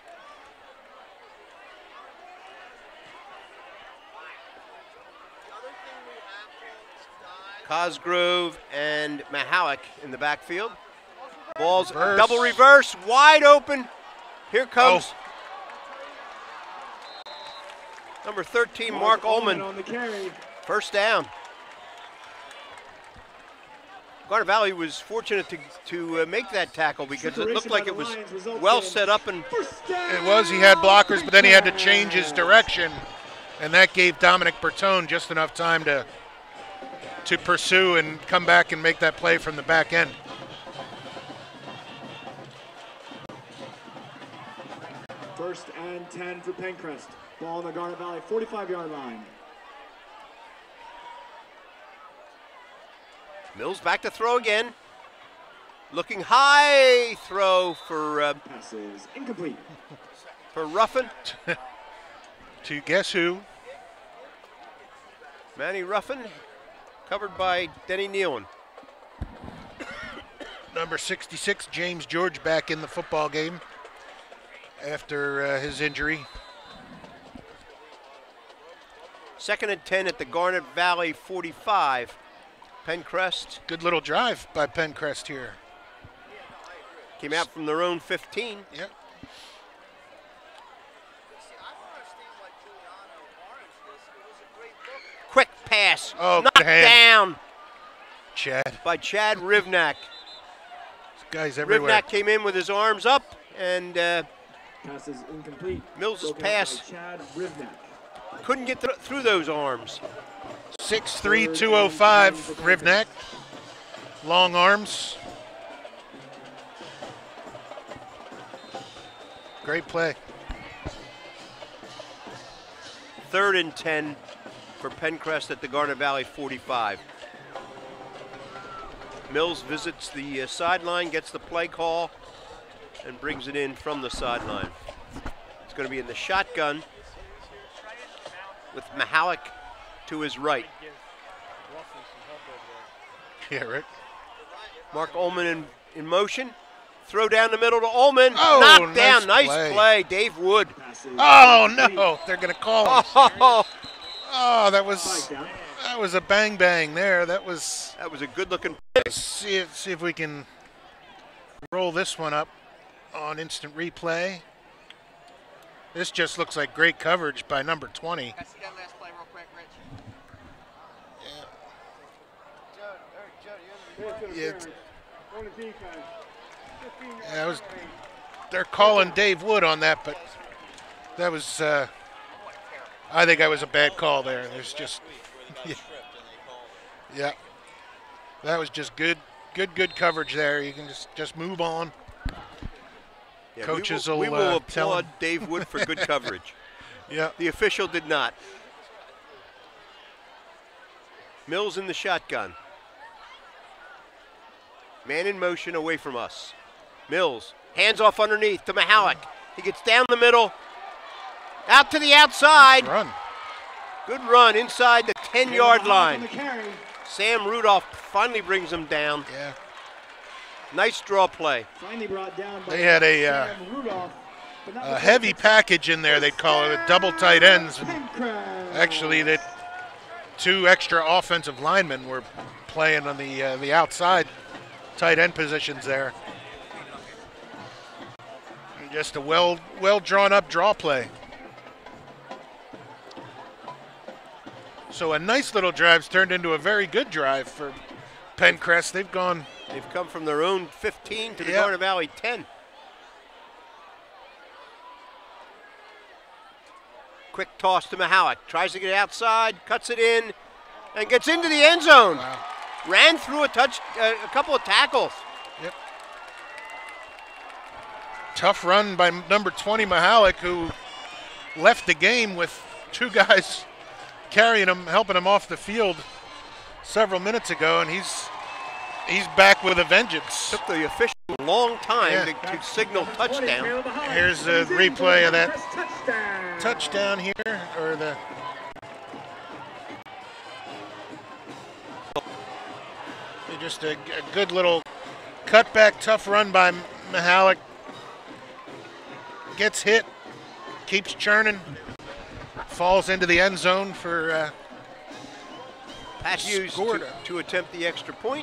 Cosgrove and Mahalik in the backfield. Ball's double reverse, wide open. Here comes number 13, Mark Ullman.
On the carry.
First down. Garnet Valley was fortunate to make that tackle because it looked like it was well set up. And
it was. He had blockers, but then he had to change his direction, and that gave Dominic Bertone just enough time to pursue and come back and make that play from the back end.
First and 10 for Penncrest. Ball on the Garnet Valley 45-yard line.
Mills back to throw again. Looking high, throw for
Passes incomplete.
for Ruffin.
To guess who?
Manny Ruffin, covered by Denny Nealon.
Number 66, James George, back in the football game after his injury.
Second and 10 at the Garnet Valley 45. Penncrest
Good little drive by Penncrest here.
came out from their own 15.
Yep.
Quick pass,
Oh,
knocked
good hand.
down
Chad.
by Chad Rivnak.
This guy's everywhere.
Rivnak came in with his arms up, and
Passes incomplete.
Mills'
Broken up
pass
by Chad Rivnak.
couldn't get through those arms.
6'3", 205, Rivnak. Long arms. Great play.
Third and 10 for Penncrest at the Garnet Valley 45. Mills visits the sideline, gets the play call, and brings it in from the sideline. It's going to be in the shotgun with Mahalik to his right.
Yeah, Rick.
Mark Ullman in motion. Throw down the middle to Ullman.
Oh,
Knocked down. Nice play. Dave Wood.
Passes
Oh,
incomplete.
no. They're going to call him.
Oh,
Oh, that was a bang there. That was.
that was a good-looking play.
Let's see if we can roll this one up on instant replay. This just looks like great coverage by number 20.
Can I see that last play real quick, Rich?
Yeah, yeah, it was, they're calling Dave Wood on that, but that was, I think that was a bad call there. There's just, yeah, that was just good coverage there. You can just move on.
Yeah,
Coaches
we
will,
will
tell
applaud
him.
Dave Wood for good coverage.
Yeah,
The official did not. Mills in the shotgun. Man in motion away from us. Mills, hands off underneath to Mahalik. He gets down the middle, out to the outside.
run.
Good run inside the 10-yard
On
line.
the carry.
Sam Rudolph finally brings him down.
Yeah,
Nice draw play.
Finally brought down by
they had
Sam Rudolph, but not
a
before
heavy
it's
package in there. They'd call it with double tight ends. And
Penncrest.
actually, that two extra offensive linemen were playing on the outside tight end positions there. And just a well drawn up draw play. So a nice little drive's turned into a very good drive for Penncrest. They've
They've come from their own 15 to the
Yep.
Garnet Valley 10. Quick toss to Mahalik. Tries to get outside, cuts it in, and gets into the end zone.
Wow.
Ran through a couple of tackles.
Yep. Tough run by number 20 Mahalik, who left the game with two guys carrying him, helping him off the field several minutes ago, and he's back with a vengeance.
Took the official a long time
Yeah.
to signal touchdown.
Here's a replay of that
Touchdown.
touchdown here, or the. Just a good little cutback, tough run by Mahalik. Gets hit, keeps churning, falls into the end zone for.
Pat Hughes
Scored.
to attempt the extra point.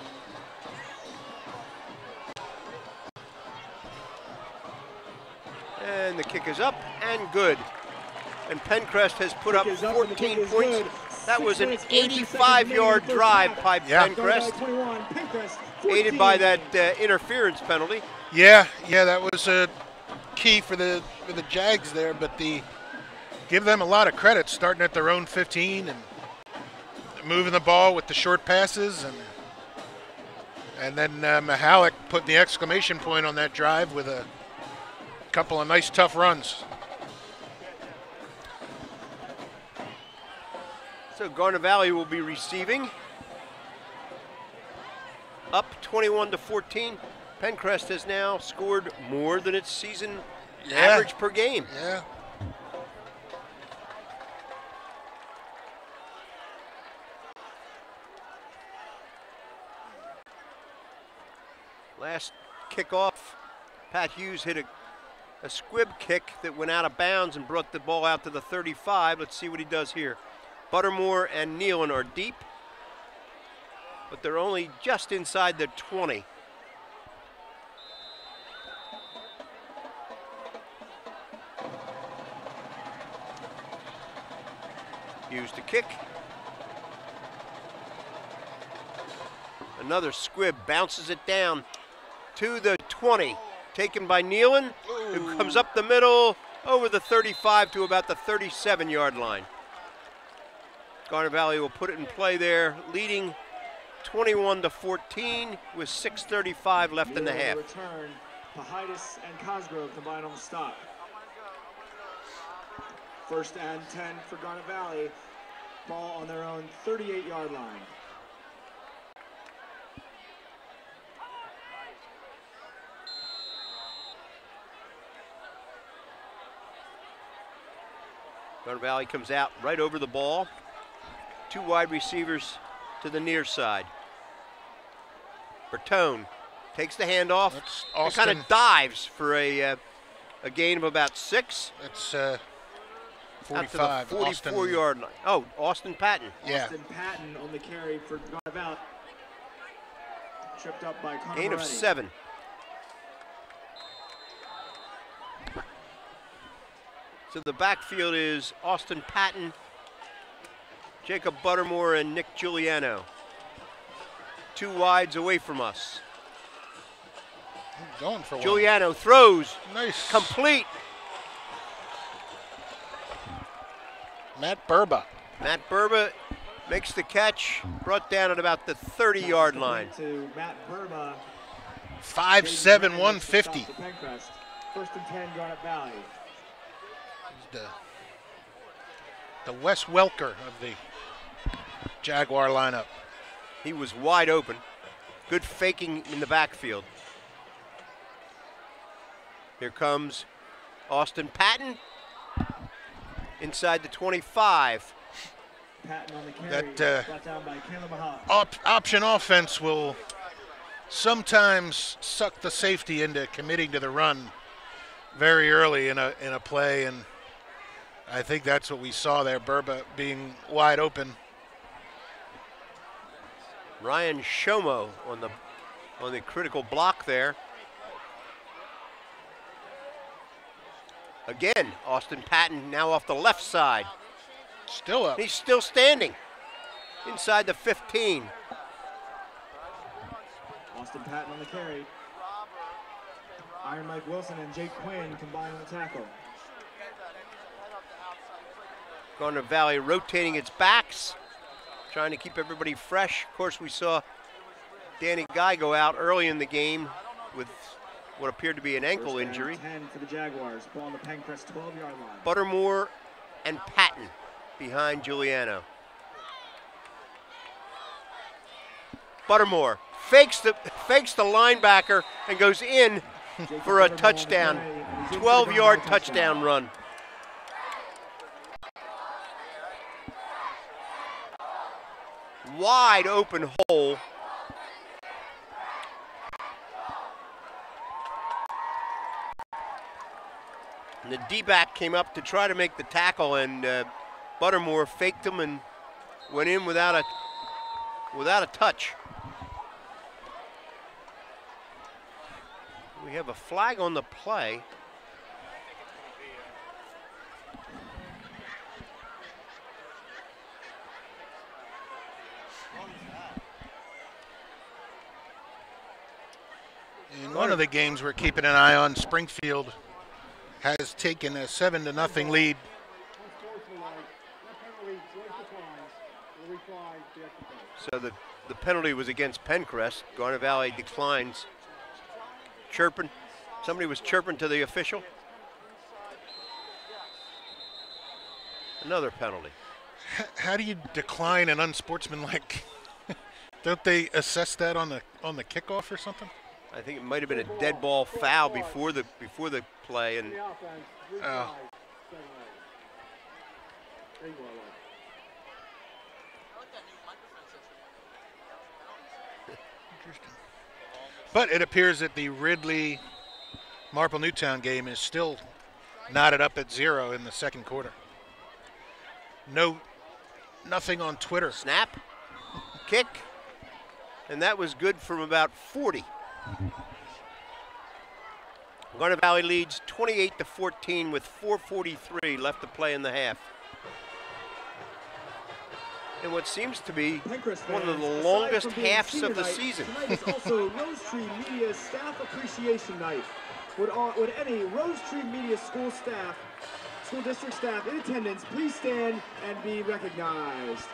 And the kick is up and good. And Penncrest has put up 14 points. That was an 85-yard drive by Penncrest, aided by that interference penalty.
Yeah, that was a key for the Jags there, but give them a lot of credit starting at their own 15 and moving the ball with the short passes, and then Mihalik putting the exclamation point on that drive with a couple of nice tough runs.
So Garnet Valley will be receiving. Up 21-14. Penncrest has now scored more than its season average per game.
Yeah.
Last kickoff, Pat Hughes hit a squib kick that went out of bounds and brought the ball out to the 35. Let's see what he does here. Buttermore and Nealon are deep, but they're only just inside the 20. Hughes to kick. Another squib, bounces it down to the 20. Taken by Nealon, who comes up the middle, over the 35 to about the 37-yard line. Garnet Valley will put it in play there, leading 21-14 with 6:35 left in the half.
Return, Pahitis and Cosgrove combined on the stop. 1st and 10 for Garnet Valley. Ball on their own 38-yard line.
Garnet Valley comes out right over the ball. 2 wide receivers to the near side. Bertone takes the handoff and kind of dives for a gain of about 6.
That's 45.
44-yard line. Oh, Austin Patton.
Yeah.
Austin Patton on the carry for Garnet Valley. Tripped up by Connor
Gain of
Moretti.
7. So the backfield is Austin Patton, Jacob Buttermore, and Nick Giuliano. 2 wides away from us.
Going for one.
Giuliano throws.
Nice.
Complete.
Matt Burba.
Matt Burba makes the catch, brought down at about the 30-yard line.
To Matt Burba.
5'7", 150.
1st and 10, Garnet Valley.
The Wes Welker of the Jaguar lineup.
He was wide open. Good faking in the backfield. Here comes Austin Patton inside the 25.
Patton on the carry,
That
brought down by Caleb Mahal.
option offense will sometimes suck the safety into committing to the run very early in a play, and I think that's what we saw there. Burba being wide open.
Ryan Shomo on the critical block there. Again, Austin Patton now off the left side.
Still up.
He's still standing inside the 15.
Austin Patton on the carry. Iron Mike Wilson and Jake Quinn combined on the tackle.
Garnet Valley rotating its backs, trying to keep everybody fresh. Of course, we saw Danny Guy go out early in the game with what appeared to be an ankle injury.
10 for the Jaguars. Ball on the Penncrest 12-yard line.
Buttermore and Patton behind Giuliano. Buttermore fakes the linebacker and goes in for a touchdown, 12-yard touchdown run. Wide open hole. And the D-back came up to try to make the tackle, and Buttermore faked him and went in without a touch. We have a flag on the play.
of the games we're keeping an eye on, Springfield has taken a 7-0 lead.
So the penalty was against Penncrest. Garnet Valley declines. Chirping. Somebody was chirping to the official. Another penalty.
How do you decline an unsportsmanlike? Don't they assess that on the kickoff or something?
I think it might have been a dead ball foul before the play, and
oh. But it appears that the Ridley Marple Newtown game is still knotted up at 0 in the second quarter. Nothing on Twitter.
Snap, kick, and that was good from about 40. Garnet Valley leads 28-14 with 4:43 left to play in the half. And what seems to be one of the longest halves of the season.
Tonight is also Rose Tree Media Staff Appreciation Night. Would any Rose Tree Media school district staff in attendance please stand and be recognized?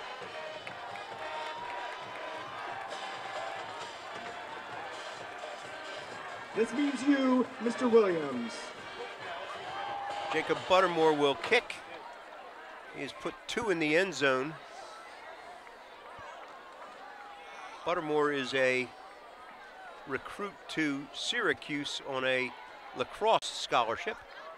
This means you, Mr. Williams.
Jacob Buttermore will kick. He has put 2 in the end zone. Buttermore is a recruit to Syracuse on a lacrosse scholarship.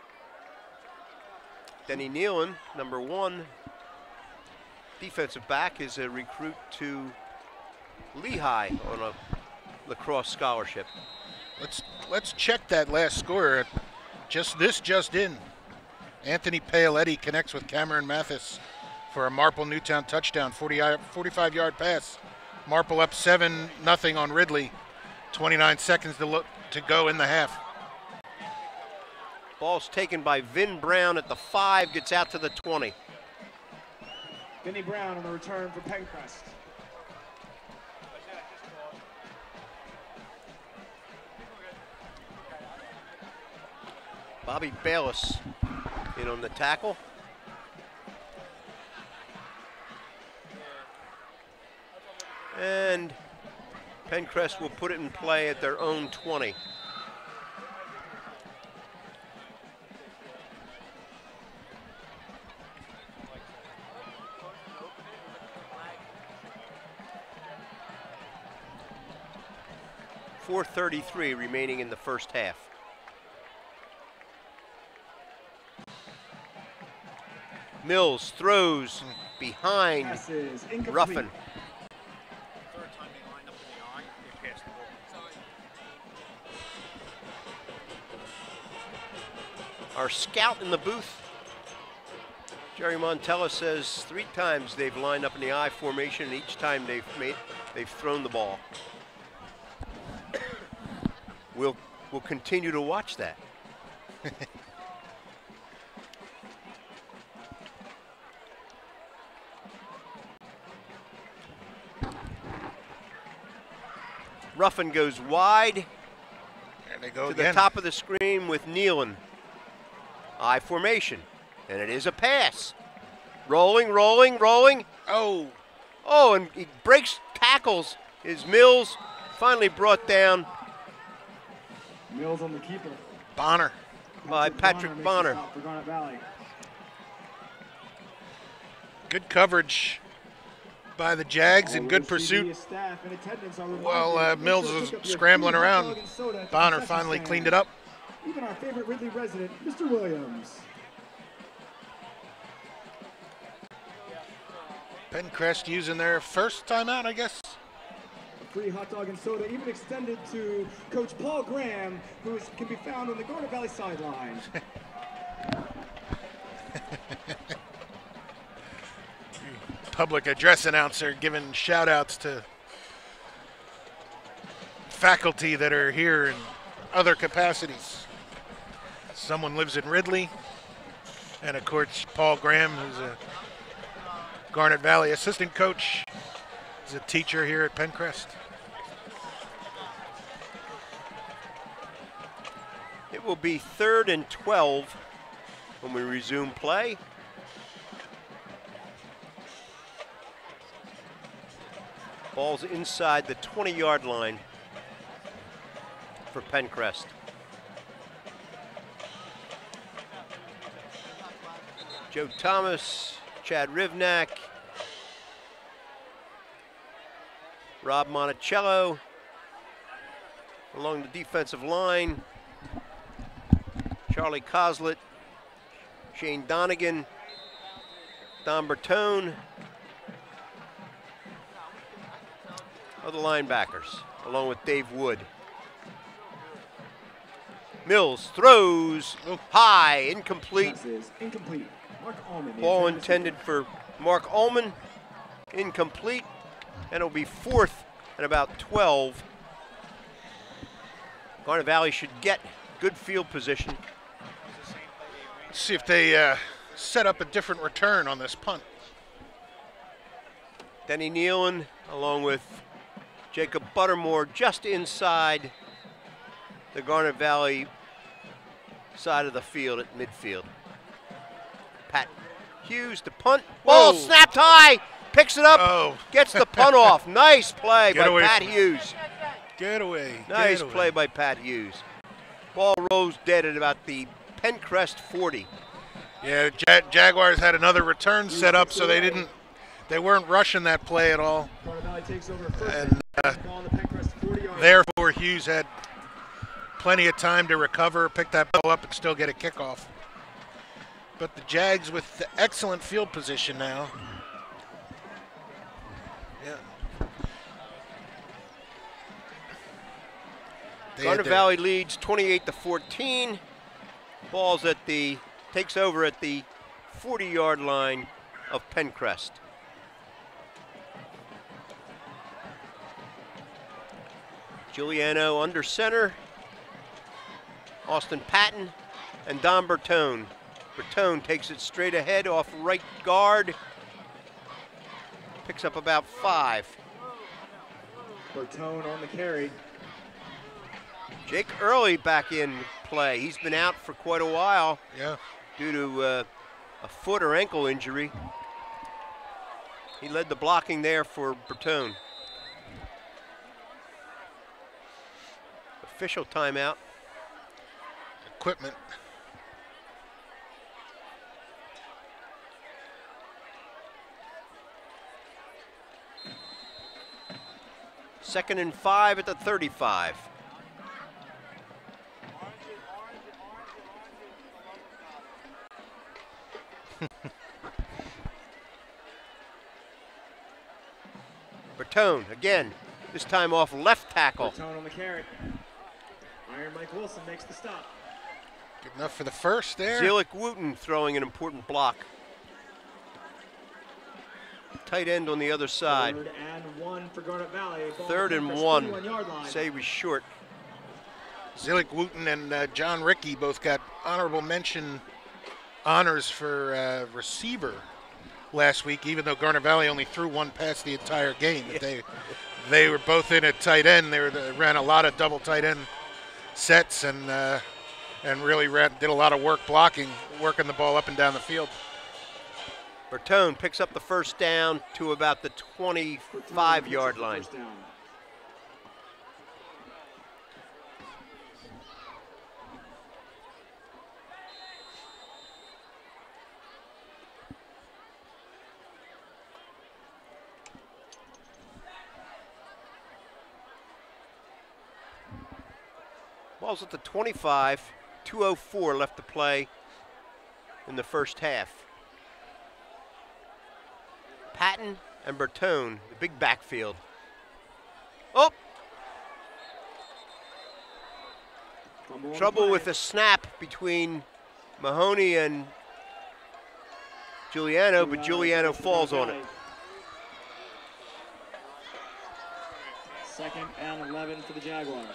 Denny Nealon, number 1, defensive back, is a recruit to Lehigh on a lacrosse scholarship.
Let's check that last score. Just in. Anthony Paoletti connects with Cameron Mathis for a Marple Newtown touchdown, 45-yard pass. Marple up 7-0 on Ridley. 29 seconds to go in the half.
Ball's taken by Vin Brown at the 5, gets out to the 20.
Vinny Brown on the return for Penncrest.
Bobby Bayless in on the tackle. And Penncrest will put it in play at their own 20. .433 remaining in the first half. Mills throws behind Ruffin. Our scout in the booth, Jerry Montella, says 3 times they've lined up in the I formation, and each time they've thrown the ball. We'll continue to watch that. Ruffin goes wide.
There they go
to
again.
The top of the screen with Nealon. I formation, and it is a pass. Rolling.
Oh,
and he breaks tackles. Is Mills finally brought down
Mills on the keeper.
Bonner.
By Patrick Bonner.
For Garnet Valley.
Good coverage by the Jags and good pursuit. Well, Mills is scrambling around. Bonner finally cleaned it up.
Even our favorite Ridley resident, Mr. Williams.
Penncrest using their first timeout, I guess.
Free hot dog and soda, even extended to Coach Paul Graham, who can be found on the Garnet Valley sideline.
Public address announcer giving shout outs to faculty that are here in other capacities. Someone lives in Ridley, and of course Paul Graham, who's a Garnet Valley assistant coach, is a teacher here at Penncrest.
It will be 3rd and 12 when we resume play. Ball's inside the 20-yard line for Penncrest. Joe Thomas, Chad Rivnak, Rob Monticello along the defensive line. Charlie Coslett, Shane Donegan, Don Bertone. Other linebackers, along with Dave Wood. Mills throws high, incomplete.
Incomplete. Mark Allman.
Ball intended for Mark Ullman, incomplete, and it'll be 4th and about 12. Garnet Valley should get good field position.
Let's see if they set up a different return on this punt.
Denny Nealon, along with Jacob Buttermore, just inside the Garnet Valley side of the field at midfield. Pat Hughes to punt. Ball snapped high, picks it up, gets the punt off. Nice play by Pat Hughes.
Get away.
Nice play by Pat Hughes. Ball rose dead at about the Penncrest 40.
Yeah, Jaguars had another return set up, so they weren't rushing that play at all. And therefore Hughes had plenty of time to recover, pick that ball up, and still get a kickoff. But the Jags with the excellent field position now. Yeah.
Garnet Valley leads 28-14. Ball's takes over at the 40-yard line of Penncrest. Giuliano under center. Austin Patton and Don Bertone. Bertone takes it straight ahead off right guard. Picks up about 5.
Bertone on the carry.
Jake Early back in play. He's been out for quite a while due to a foot or ankle injury. He led the blocking there for Bertone. Official timeout.
Equipment.
Second and 5 at the 35. Bertone again, this time off left tackle.
Bertone on the carry. Iron Mike Wilson makes the stop.
Good enough for the first there.
Zelik Wooten throwing an important block. Tight end on the other side.
3rd and 1 for Garnet Valley.
3rd and 1. Say we short.
Zelik Wooten and John Rickey both got honorable mention honors for receiver last week, even though Garnet Valley only threw one pass the entire game. But they were both in at tight end. They ran a lot of double tight end sets and really did a lot of work blocking, working the ball up and down the field.
Bertone picks up the first down to about the 25-yard line. Ball's at the 25, 2:04 left to play in the first half. Patton and Bertone, the big backfield. Oh! Trouble with the snap between Mahoney and Giuliano, but Giuliano falls on it.
2nd and 11 for the Jaguars.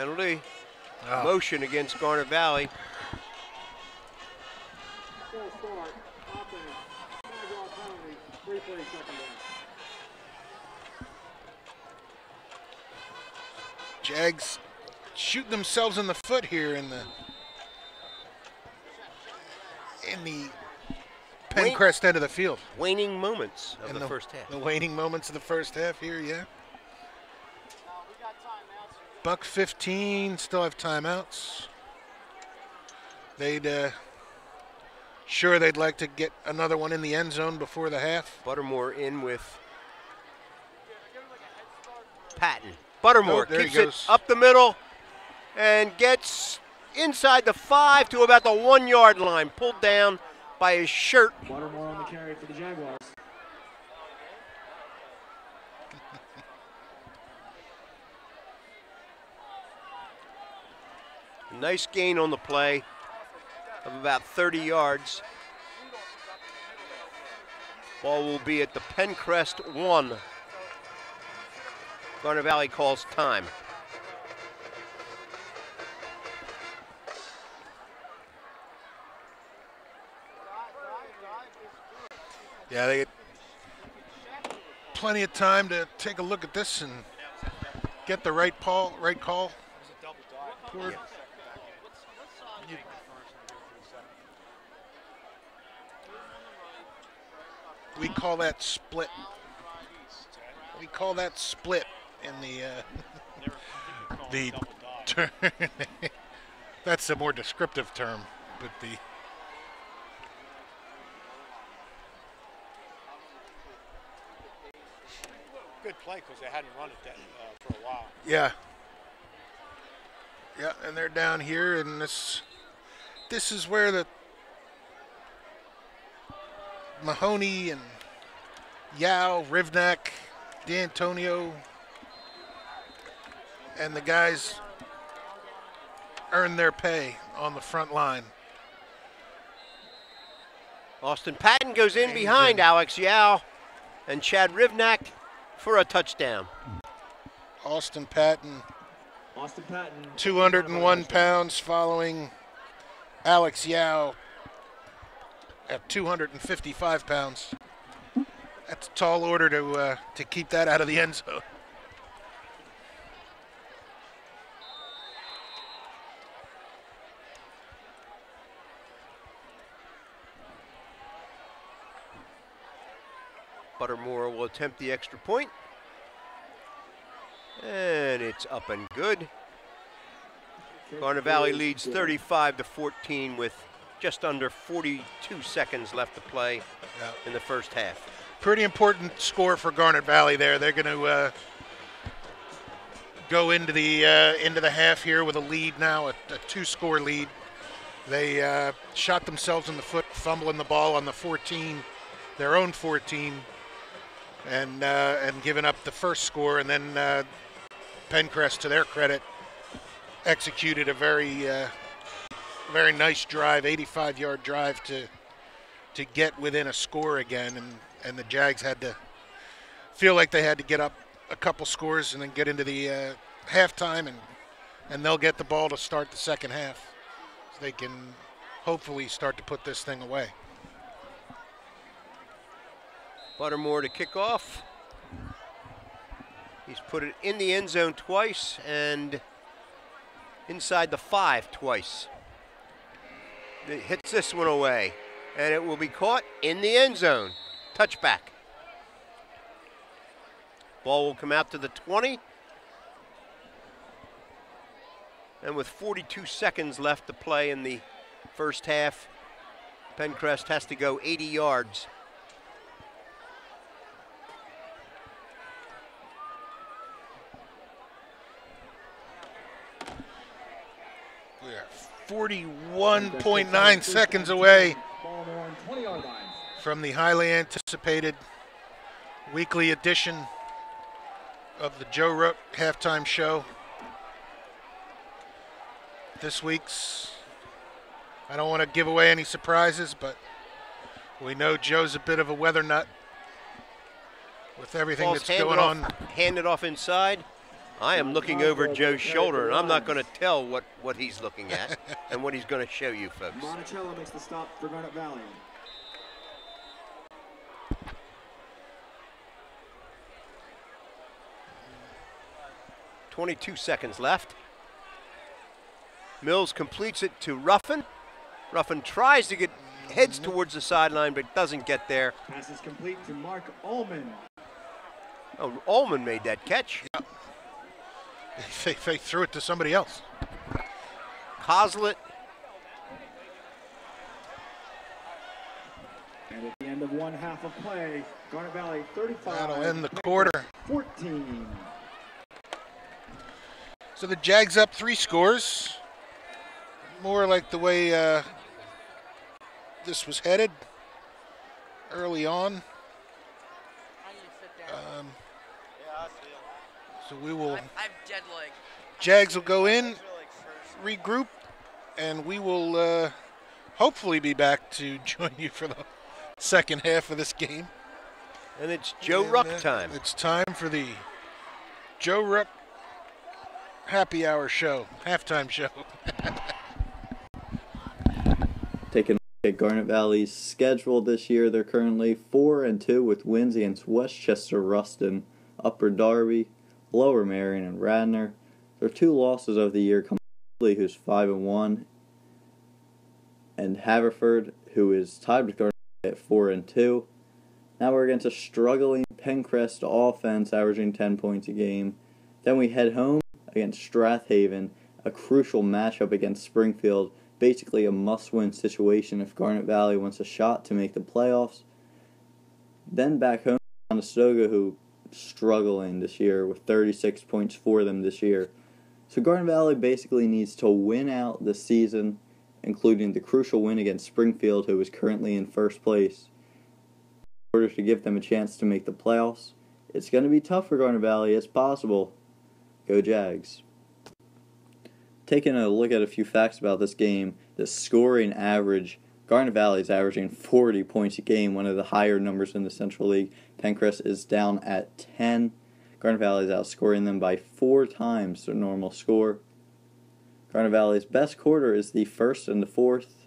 Penalty. Motion against Garnet Valley.
Full start, offense, 5-yard penalty, 3 plays, second down.
Jags shooting themselves in the foot here in the Penncrest end of the field.
Waning moments of the first half.
The waning moments of the first half here, yeah. Buck 15, still have timeouts. They'd they'd like to get another one in the end zone before the half.
Buttermore in with Patton. Buttermore keeps it up the middle and gets inside the 5 to about the 1 yard line, pulled down by his shirt.
Buttermore on the carry for the Jaguars.
Nice gain on the play of about 30 yards. Ball will be at the Penncrest 1. Garnet Valley calls time.
Yeah, they get plenty of time to take a look at this and get the right call. Toward. We call that split. We call that split in the term. That's a more descriptive term, but the
good play because they hadn't run it for a while.
Yeah, and they're down here, and this is where the Mahoney and Yao, Rivnak, D'Antonio, and the guys earn their pay on the front line.
Austin Patton goes in behind Alex Yao and Chad Rivnak for a touchdown.
Austin Patton, 201 pounds, following Alex Yao at 255 pounds. That's a tall order to keep that out of the end zone.
Buttermore will attempt the extra point. And it's up and good. Garnet Valley leads 35-14 with just under 42 seconds left to play in the first half.
Pretty important score for Garnet Valley there. They're going to go into the half here with a lead now, a 2-score lead. They shot themselves in the foot, fumbling the ball on the 14, their own 14, and giving up the first score. And then Penncrest, to their credit, executed a very nice drive, 85-yard drive to get within a score again, and the Jags had to feel like they had to get up a couple scores and then get into the halftime, and they'll get the ball to start the second half, so they can hopefully start to put this thing away.
Buttermore to kick off. He's put it in the end zone twice and inside the 5 twice. It hits this one away, and it will be caught in the end zone. Touchback. Ball will come out to the 20. And with 42 seconds left to play in the first half, Penncrest has to go 80 yards.
We are 41.9 seconds away from the highly anticipated weekly edition of the Joe Rook halftime show. This week's, I don't want to give away any surprises, but we know Joe's a bit of a weather nut with everything that's going on.
Handed off inside. I am looking over Joe's shoulder, and I'm not going to tell what he's looking at and what he's going to show you folks.
Monticello makes the stop for Garnet Valley.
.22 left. Mills completes it to Ruffin. Ruffin tries to heads towards the sideline, but doesn't get there.
Pass is complete to Mark Ullman.
Oh, Ullman made that catch.
Yeah. They threw it to somebody else.
Coslet.
And at the end of one half of play, Garnet Valley 35.
That'll end the quarter.
14.
So the Jags up 3 scores. More like the way this was headed early on. So we will.
I'm dead leg.
Jags will go in, regroup, and we will hopefully be back to join you for the second half of this game.
And it's Joe Ruck time.
It's time for the Joe Ruck happy hour show, halftime show.
Taking a look at Garnet Valley's schedule this year, they're currently 4-2 with wins against Westchester, Ruston, Upper Darby, Lower Marion, and Radnor. Their 2 losses of the year come from Lee, who's 5-1, and Haverford, who is tied with Garnet Valley at 4-2. Now we're against a struggling Penncrest offense, averaging 10 points a game. Then we head home against Strathaven, a crucial matchup against Springfield, basically a must-win situation if Garnet Valley wants a shot to make the playoffs. Then back home to Conestoga, who struggling this year with 36 points for them this year. So Garnet Valley basically needs to win out the season, including the crucial win against Springfield, who is currently in first place, in order to give them a chance to make the playoffs. It's going to be tough for Garnet Valley. It's possible. Go Jags. Taking a look at a few facts about this game, the scoring average, Garnet Valley is averaging 40 points a game, one of the higher numbers in the Central League. Penncrest is down at 10. Garnet Valley is outscoring them by 4 times their normal score. Garnet Valley's best quarter is the first and the fourth.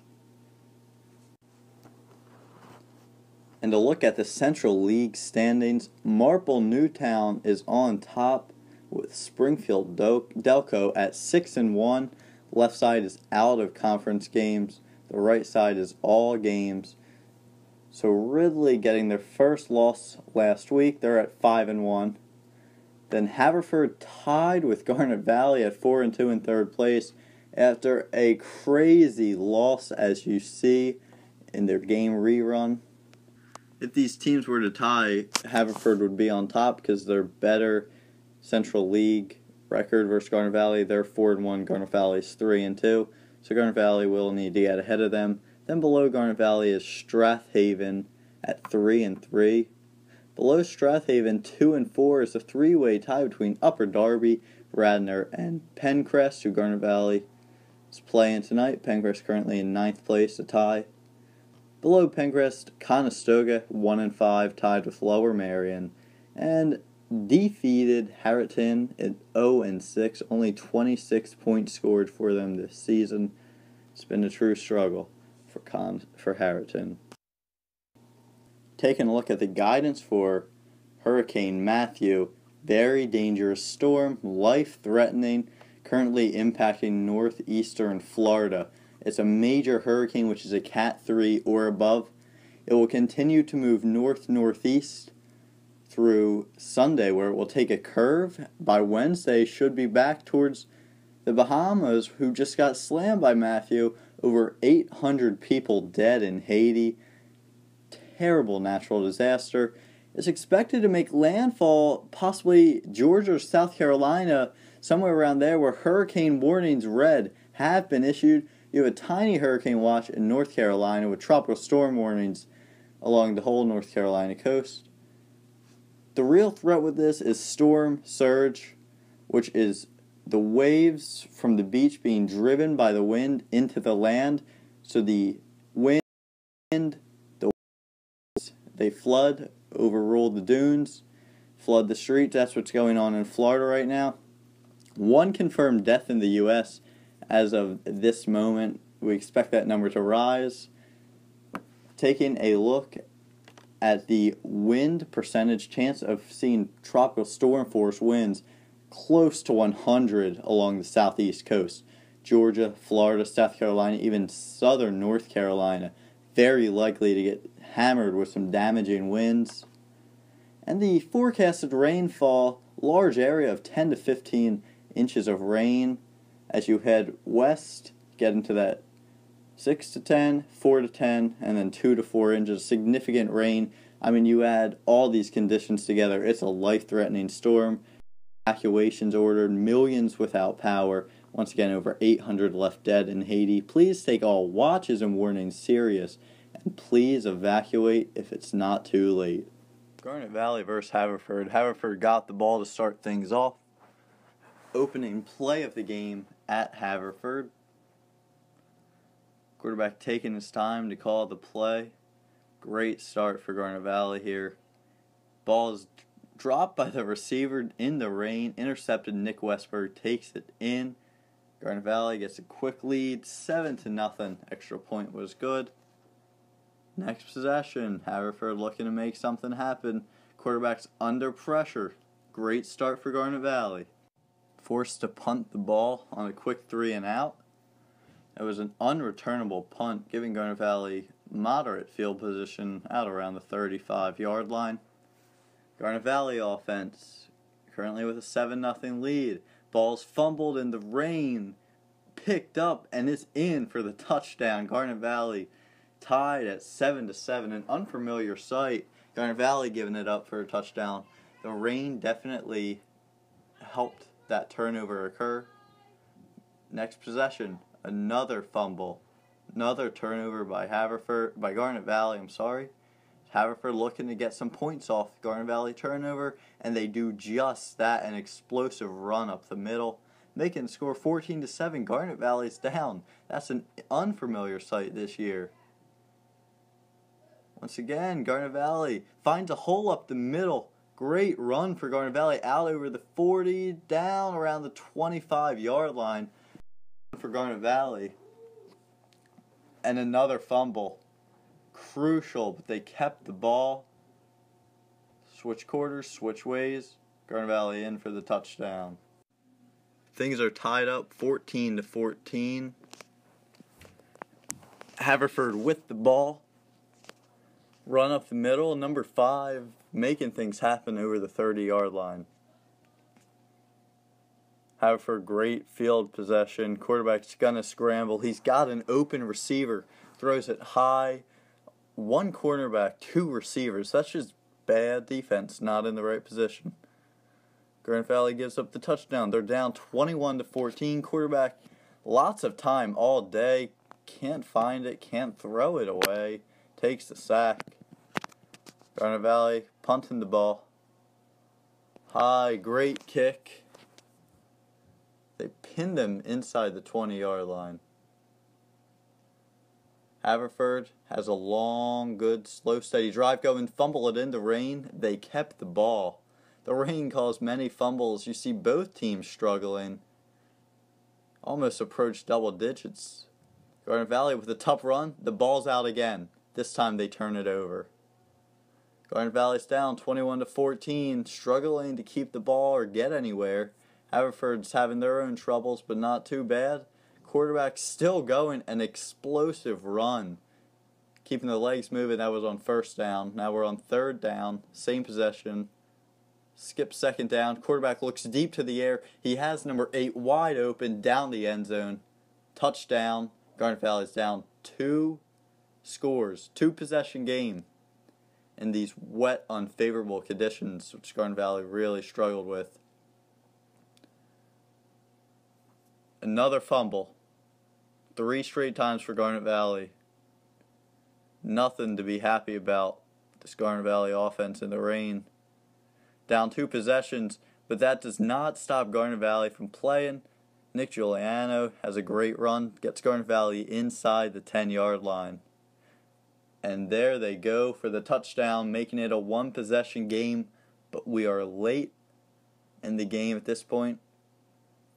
And to look at the Central League standings, Marple Newtown is on top with Springfield Delco at 6-1. Left side is out of conference games. The right side is all games. So Ridley getting their first loss last week. They're at 5-1. Then Haverford tied with Garnet Valley at 4-2 in third place after a crazy loss, as you see in their game rerun. If these teams were to tie, Haverford would be on top because they're better Central League record versus Garnet Valley. They're 4-1. Garnet Valley's 3-2. So Garnet Valley will need to get ahead of them. Then below Garnet Valley is Strathaven at 3-3. Below Strathaven, 2-4 is a 3-way tie between Upper Darby, Radnor, and Penncrest, who Garnet Valley is playing tonight. Penncrest currently in 9th place, a tie. Below Penncrest, Conestoga, 1-5, tied with Lower Marion, and defeated Harriton at 0-6, only 26 points scored for them this season. It's been a true struggle for Harriton. Taking a look at the guidance for Hurricane Matthew, very dangerous storm, life-threatening, currently impacting northeastern Florida. It's a major hurricane, which is a Cat 3 or above. It will continue to move north-northeast through Sunday, where it will take a curve. By Wednesday, should be back towards the Bahamas, who just got slammed by Matthew. Over 800 people dead in Haiti. Terrible natural disaster. It's expected to make landfall, possibly Georgia or South Carolina, somewhere around there, where hurricane warnings red have been issued. You have a tiny hurricane watch in North Carolina with tropical storm warnings along the whole North Carolina coast. The real threat with this is storm surge, which is the waves from the beach being driven by the wind into the land. So the wind, the waves, they flood, overrule the dunes, flood the streets. That's what's going on in Florida right now. One confirmed death in the U.S. as of this moment. We expect that number to rise. Taking a look at the wind percentage, chance of seeing tropical storm force winds close to 100 along the southeast coast. Georgia, Florida, South Carolina, even southern North Carolina, very likely to get hammered with some damaging winds. And the forecasted rainfall, large area of 10 to 15 inches of rain. As you head west, get into that 6 to 10, 4 to 10, and then 2 to 4 inches. Significant rain. I mean, you add all these conditions together, it's a life-threatening storm. Evacuations ordered, millions without power. Once again, over 800 left dead in Haiti. Please take all watches and warnings serious, and please evacuate if it's not too late. Garnet Valley versus Haverford. Haverford got the ball to start things off. Opening play of the game at Haverford. Quarterback taking his time to call the play. Great start for Garnet Valley here. Ball is dropped by the receiver in the rain. Intercepted. Nick Westberg takes it in. Garnet Valley gets a quick lead, 7-0. Extra point was good. Next possession, Haverford looking to make something happen. Quarterback's under pressure. Great start for Garnet Valley. Forced to punt the ball on a quick 3 and out. It was an unreturnable punt, giving Garnet Valley moderate field position out around the 35-yard line. Garnet Valley offense currently with a 7-0 lead. Ball's fumbled in the rain, picked up, and it's in for the touchdown. Garnet Valley tied at 7-7, an unfamiliar sight. Garnet Valley giving it up for a touchdown. The rain definitely helped that turnover occur. Next possession, another fumble, another turnover by Garnet Valley. Haverford looking to get some points off Garnet Valley turnover, and they do just that. An explosive run up the middle, making the score 14-7. Garnet Valley's down. That's an unfamiliar sight this year. Once again, Garnet Valley finds a hole up the middle. Great run for Garnet Valley, out over the 40, down around the 25-yard line for Garnet Valley. And another fumble. Crucial, but they kept the ball. Switch quarters, switch ways. Garnet Valley in for the touchdown. Things are tied up 14-14. Haverford with the ball. Run up the middle, number 5, making things happen over the 30-yard line. Haverford, great field possession. Quarterback's gonna scramble. He's got an open receiver. Throws it high. One cornerback, 2 receivers. That's just bad defense, not in the right position. Garnet Valley gives up the touchdown. They're down 21-14. Quarterback, lots of time all day. Can't find it, can't throw it away. Takes the sack. Garnet Valley punting the ball. High, great kick. They pinned them inside the 20-yard line. Haverford has a long, good, slow, steady drive going. Fumble it in the rain. They kept the ball. The rain caused many fumbles. You see both teams struggling. Almost approached double digits. Garnet Valley with a tough run. The ball's out again. This time they turn it over. Garnet Valley's down 21-14, struggling to keep the ball or get anywhere. Haverford's having their own troubles, but not too bad. Quarterback still going, an explosive run. Keeping the legs moving. That was on first down. Now we're on third down. Same possession. Skip second down. Quarterback looks deep to the air. He has number 8 wide open down the end zone. Touchdown. Garnet Valley's down 2 scores. 2-possession game in these wet, unfavorable conditions, which Garnet Valley really struggled with. Another fumble. 3 straight times for Garnet Valley. Nothing to be happy about. This Garnet Valley offense in the rain. Down 2 possessions, but that does not stop Garnet Valley from playing. Nick Giuliano has a great run. Gets Garnet Valley inside the 10-yard line. And there they go for the touchdown, making it a 1-possession game. But we are late in the game at this point.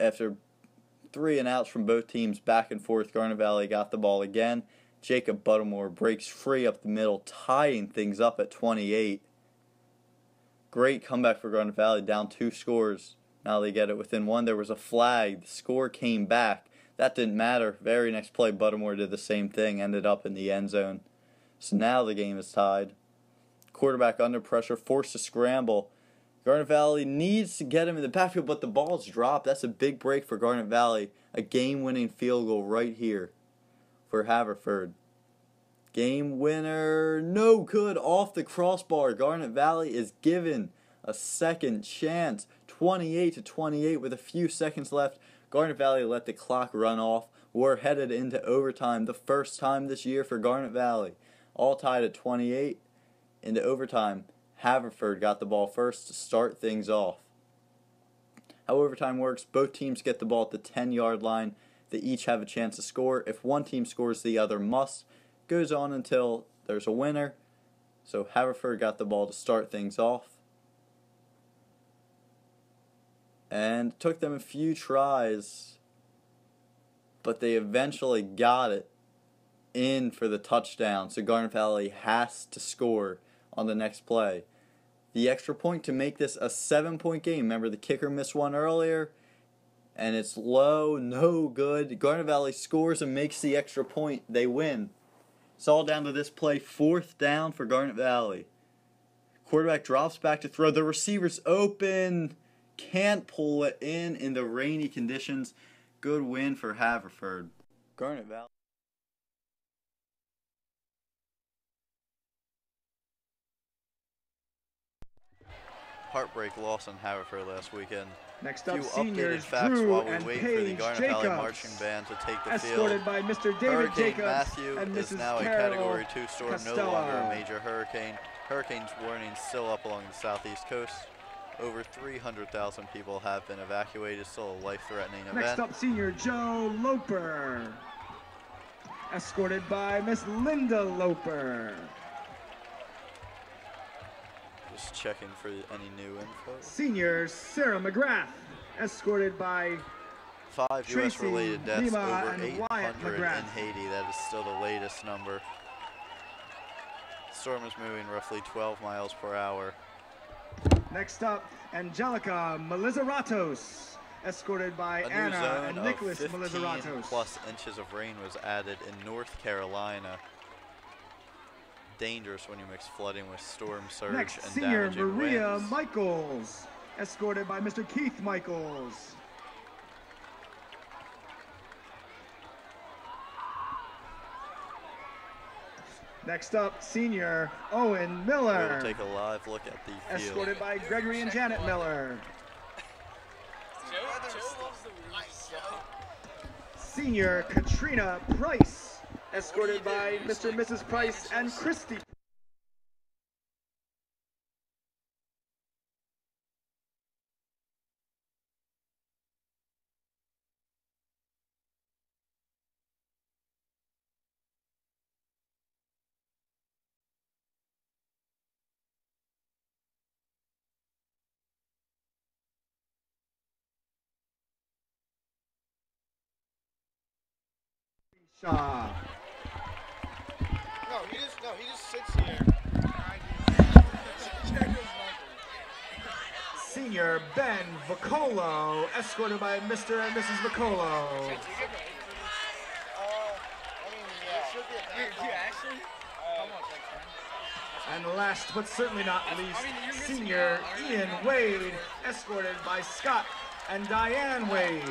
After 3 and outs from both teams, back and forth, Garnet Valley got the ball again. Jacob Buttermore breaks free up the middle, tying things up at 28. Great comeback for Garnet Valley, down 2 scores. Now they get it within 1. There was a flag. The score came back. That didn't matter. Very next play, Buttermore did the same thing, ended up in the end zone. So now the game is tied. Quarterback under pressure, forced to scramble. Garnet Valley needs to get him in the backfield, but the ball's dropped. That's a big break for Garnet Valley. A game-winning field goal right here for Haverford. Game winner, no good, off the crossbar. Garnet Valley is given a second chance. 28-28 with a few seconds left. Garnet Valley let the clock run off. We're headed into overtime, the first time this year for Garnet Valley. All tied at 28. Into overtime, Haverford got the ball first to start things off. How overtime works, both teams get the ball at the 10-yard line. They each have a chance to score. If one team scores, the other must. Goes on until there's a winner. So Haverford got the ball to start things off. And it took them a few tries, but they eventually got it in for the touchdown. So Garnet Valley has to score on the next play. The extra point to make this a 7-point game. Remember, the kicker missed one earlier, and it's low, no good. Garnet Valley scores and makes the extra point. They win. It's all down to this play. 4th down for Garnet Valley. Quarterback drops back to throw. The receiver's open. Can't pull it in the rainy conditions. Good win for Haverford. Garnet Valley. Heartbreak loss on Haverford last weekend.
Next up,
Few
seniors
updated facts
Drew
while we
and
wait for the
Paige
Garnet
Jacobs,
Valley marching band to take the
escorted
field.
by Mr. David
Hurricane
Jacobs
Matthew
and
is
Mrs.
now a
Carol
Category 2 storm,
Costello.
no longer a major hurricane. Hurricane's warning still up along the southeast coast. Over 300,000 people have been evacuated. Still a life-threatening event.
Next up, senior Joe Loper, escorted by Miss Linda Loper.
Just checking for any new info.
Senior Sarah McGrath, escorted by
5
Tracy,
U.S.-related deaths,
Lima,
over
and
800
Wyatt
in
McGrath.
Haiti. That is still the latest number. The storm is moving roughly 12 miles per hour.
Next up, Angelica Melizaratos, escorted by
A new
Anna
zone
and
of
Nicholas
15
Melizaratos.
plus inches of rain was added in North Carolina. Dangerous when you mix flooding with storm surge
Next,
and
senior
damaging
Maria
winds.
Michaels, escorted by Mr. Keith Michaels. Next up, senior Owen Miller,
We'll take a live look at the field.
escorted by Gregory and Janet Miller. Senior Katrina Price, escorted by Mr. and Mrs. Price and Christy. Shaw.
No, he just sits here.
Senior Ben Vocolo, escorted by Mr. and Mrs. Vocolo. And last but certainly not least, senior Ian Wade, escorted by Scott and Diane Wade.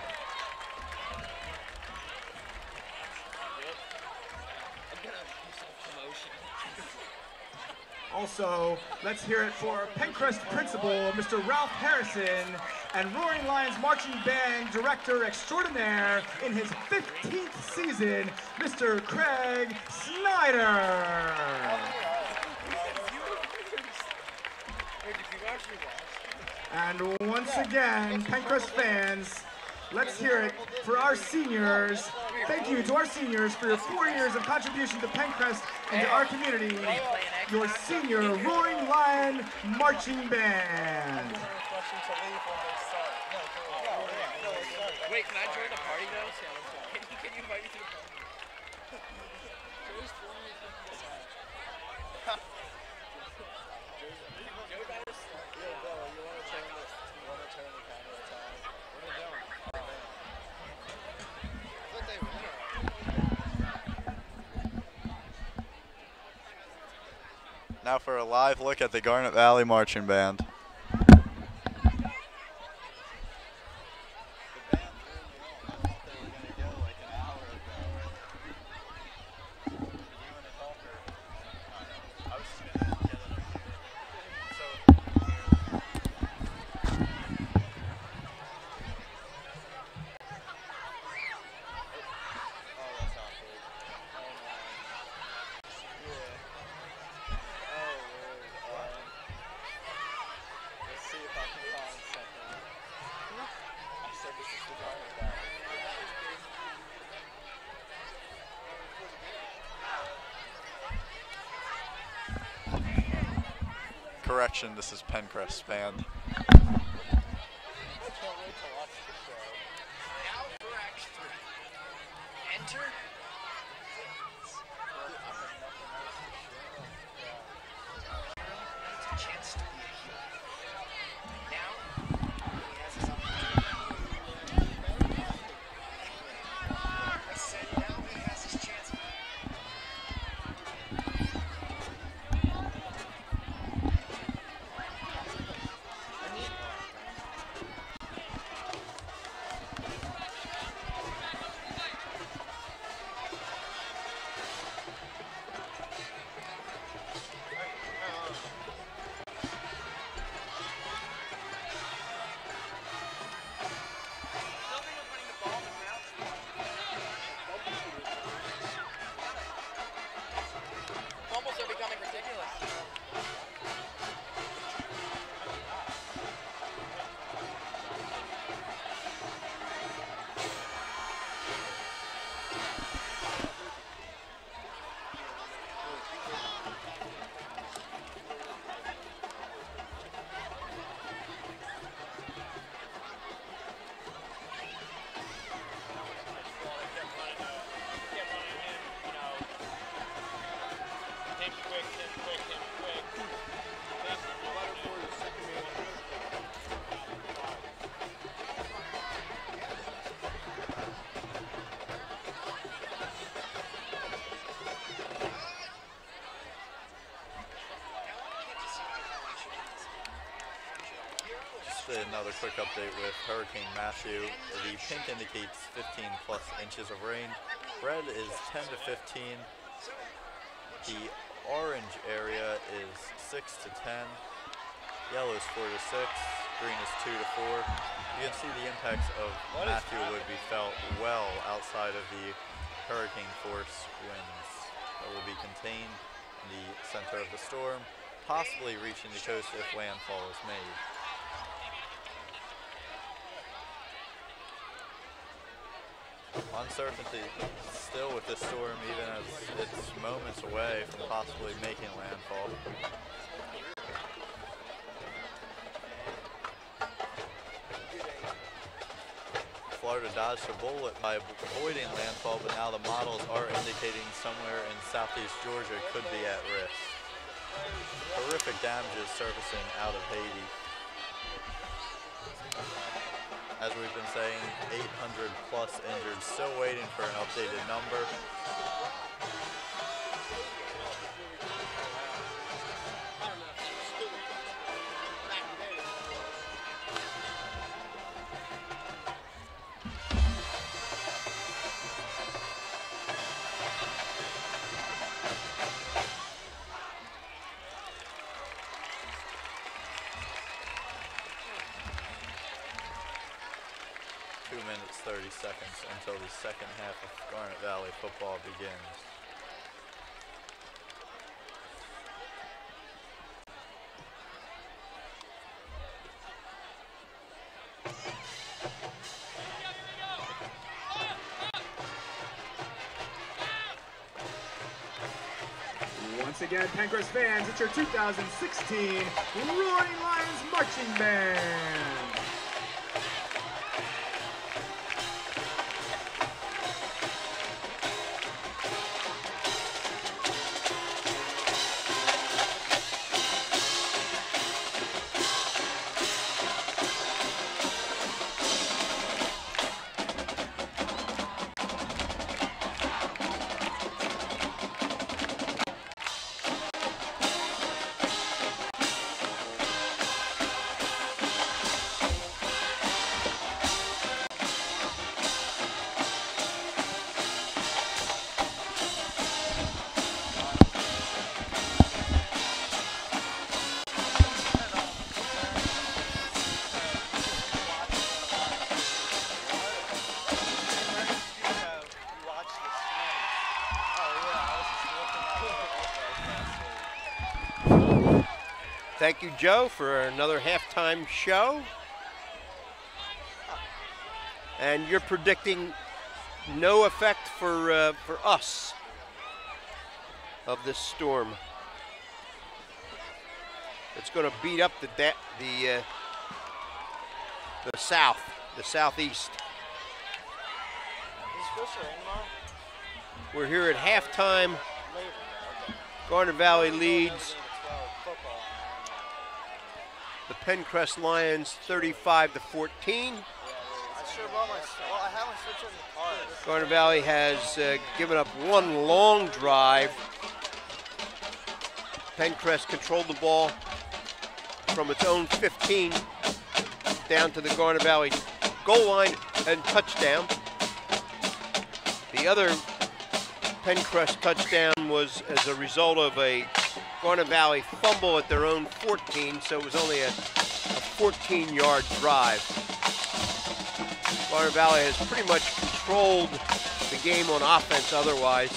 Also, let's hear it for Penncrest principal, Mr. Ralph Harrison, and Roaring Lions Marching Band Director Extraordinaire in his 15th season, Mr. Craig Snyder. And once again, Penncrest fans, let's hear it for our seniors. Thank you to our seniors for your 4 years of contribution to Penncrest and to our community. Your senior Roaring Lion Marching Band.
Wait, can I join the party though? Can you invite me to the party?
Now for a live look at the Garnet Valley Marching Band. Correction, this is Penncrest band.
Enter. Chance to be a hero. Now he has his opportunity. I said now he has his chance. Fumbles are becoming ridiculous.
Another quick update with Hurricane Matthew. The pink indicates 15 plus inches of rain. Red is 10 to 15. The orange area is 6 to 10. Yellow is 4 to 6. Green is 2 to 4. You can see the impacts of Matthew would be felt well outside of the hurricane force winds that will be contained in the center of the storm, possibly reaching the coast if landfall is made. Uncertainty still with this storm, even as it's moments away from possibly making landfall. Florida dodged a bullet by avoiding landfall, but now the models are indicating somewhere in southeast Georgia could be at risk. Horrific damages surfacing out of Haiti. As we've been saying, 800 plus injured, still waiting for an updated number. 2 minutes, 30 seconds until the second half of Garnet Valley football begins.
Once again, Penncrest fans, it's your 2016 Roaring Lions Marching Band.
Thank you, Joe, for another halftime show. And you're predicting no effect for us of this storm. It's going to beat up the southeast. We're here at halftime. Garnet Valley leads the Penncrest Lions 35-14. Garnet Valley has given up one long drive. Penncrest controlled the ball from its own 15 down to the Garnet Valley goal line and touchdown. The other Penncrest touchdown was as a result of a Garnet Valley fumble at their own 14, so it was only a 14-yard drive. Garnet Valley has pretty much controlled the game on offense otherwise.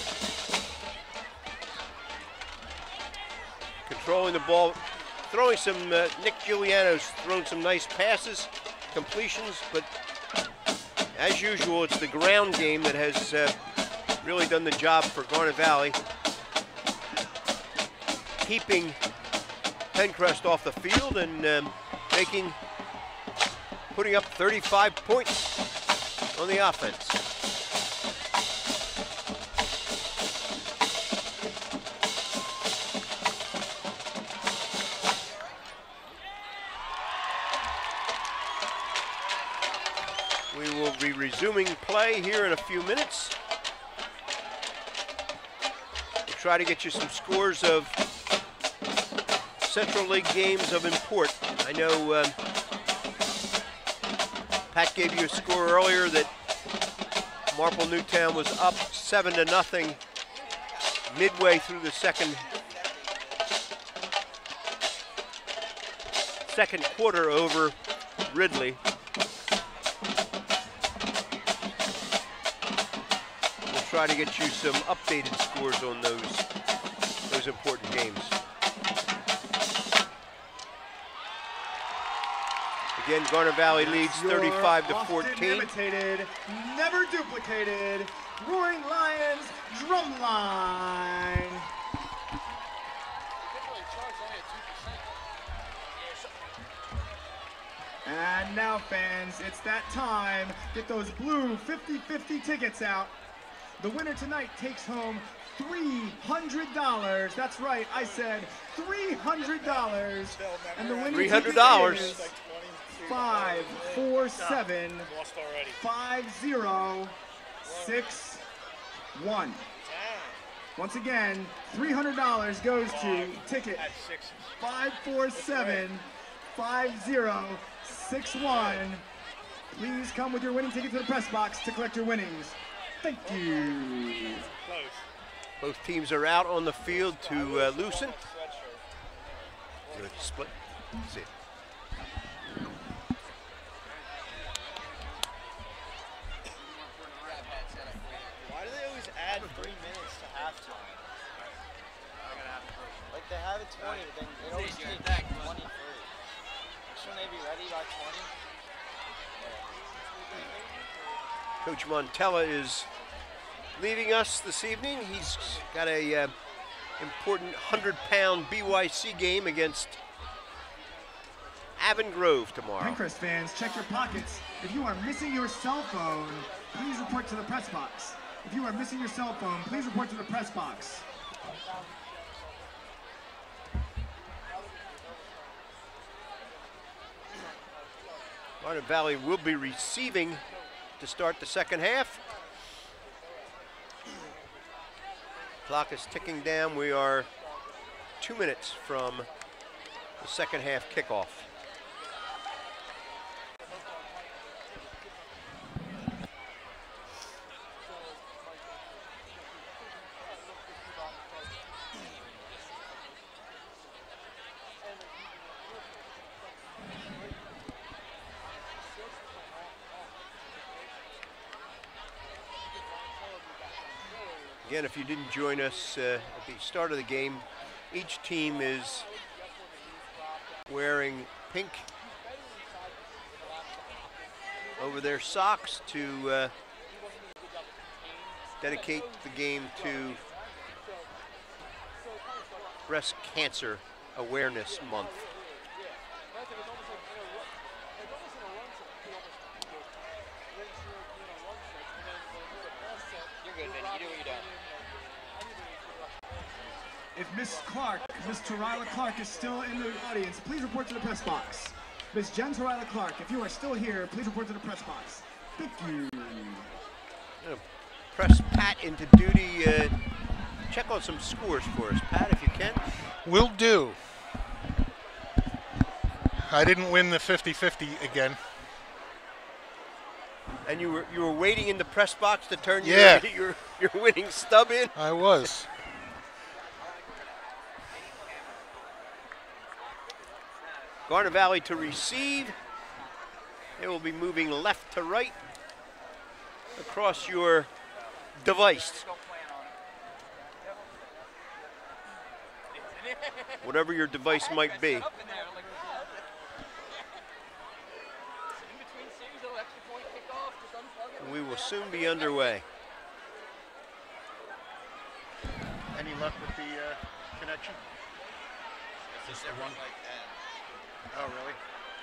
Controlling the ball, throwing some, Nick Giuliano's thrown some nice passes, completions, but as usual, it's the ground game that has really done the job for Garnet Valley, keeping Penncrest off the field and putting up 35 points on the offense. We will be resuming play here in a few minutes. We'll try to get you some scores of Central League games of import. I know Pat gave you a score earlier that Marple Newtown was up 7-0 midway through the second quarter over Ridley. We'll try to get you some updated scores on those important games. Again, Garnet Valley leads 35-14.
Often imitated, never duplicated, Roaring Lions drumline. And now, fans, it's that time. Get those blue 50-50 tickets out. The winner tonight takes home $300. That's right, I said $300. And the winning ticket is 547-5061. Once again, $300 goes to ticket 547-5061. Please come with your winning ticket to the press box to collect your winnings. Thank you.
Both teams are out on the field to loosen. Good split. See it.
Why do they always add 3 minutes to halftime? Like they have it 20, but then it always takes 23. Shouldn't they be ready by 20?
Coach Montella is leaving us this evening. He's got a important 100-pound BYC game against Avon Grove tomorrow.
Penncrest fans, check your pockets. If you are missing your cell phone, please report to the press box. If you are missing your cell phone, please report to the press box.
Garnet Valley will be receiving to start the second half. Clock is ticking down. We are 2 minutes from the second half kickoff. Again, if you didn't join us at the start of the game, each team is wearing pink over their socks to dedicate the game to Breast Cancer Awareness Month.
You're good, Vinny. You do what you do.
If Miss Clark, Miss Tarila Clark is still in the audience, please report to the press box. Miss Jen Tarila Clark, if you are still here, please report to the press box. Thank you.
Press Pat into duty. Check on some scores for us, Pat, if you can.
Will do. I didn't win the 50-50 again.
And you were waiting in the press box to turn
Yeah.
your winning stub in?
I was.
Garnet Valley to receive. It will be moving left to right across your device. Whatever your device might be. And we will soon be underway.
Any luck with the connection?
Just everyone like that.
Oh, really?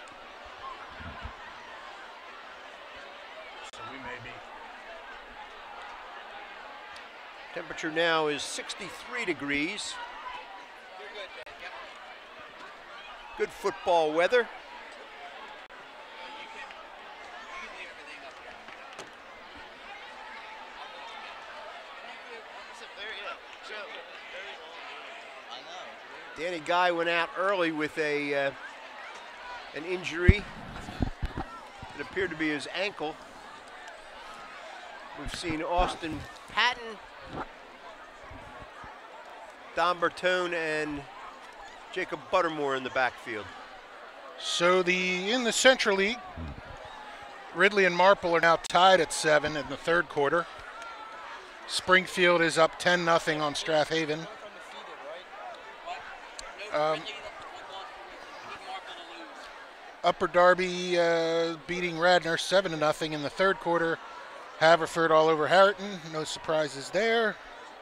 So we may be.
Temperature now is 63 degrees.
You're good, Ben. Yep.
Good football weather.
You can leave everything up here. I know.
Danny Guy went out early with an injury. It appeared to be his ankle. We've seen Austin Patton, Don Bertone, and Jacob Buttermore in the backfield.
So in the Central League, Ridley and Marple are now tied at 7 in the third quarter. Springfield is up 10-0 on Strathaven. Upper Darby beating Radnor 7-0 in the third quarter. Haverford all over Harriton, no surprises there.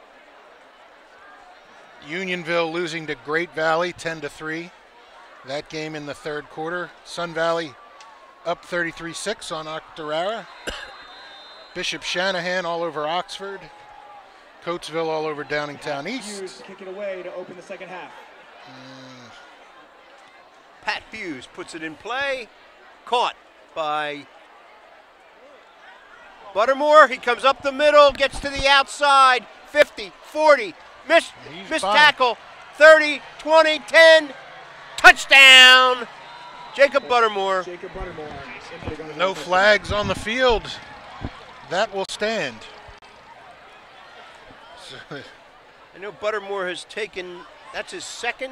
Unionville losing to Great Valley 10-3. That game in the third quarter. Sun Valley up 33-6 on Octorara. Bishop Shanahan all over Oxford. Coatesville all over Downingtown East.
Hughes to kick it away to open the second half.
Pat Hughes puts it in play. Caught by Buttermore. He comes up the middle, gets to the outside. 50, 40, missed tackle. 30, 20, 10. Touchdown. Jacob Buttermore.
Jacob Buttermore.
No flags on the field. That will stand.
I know Buttermore has taken, that's his second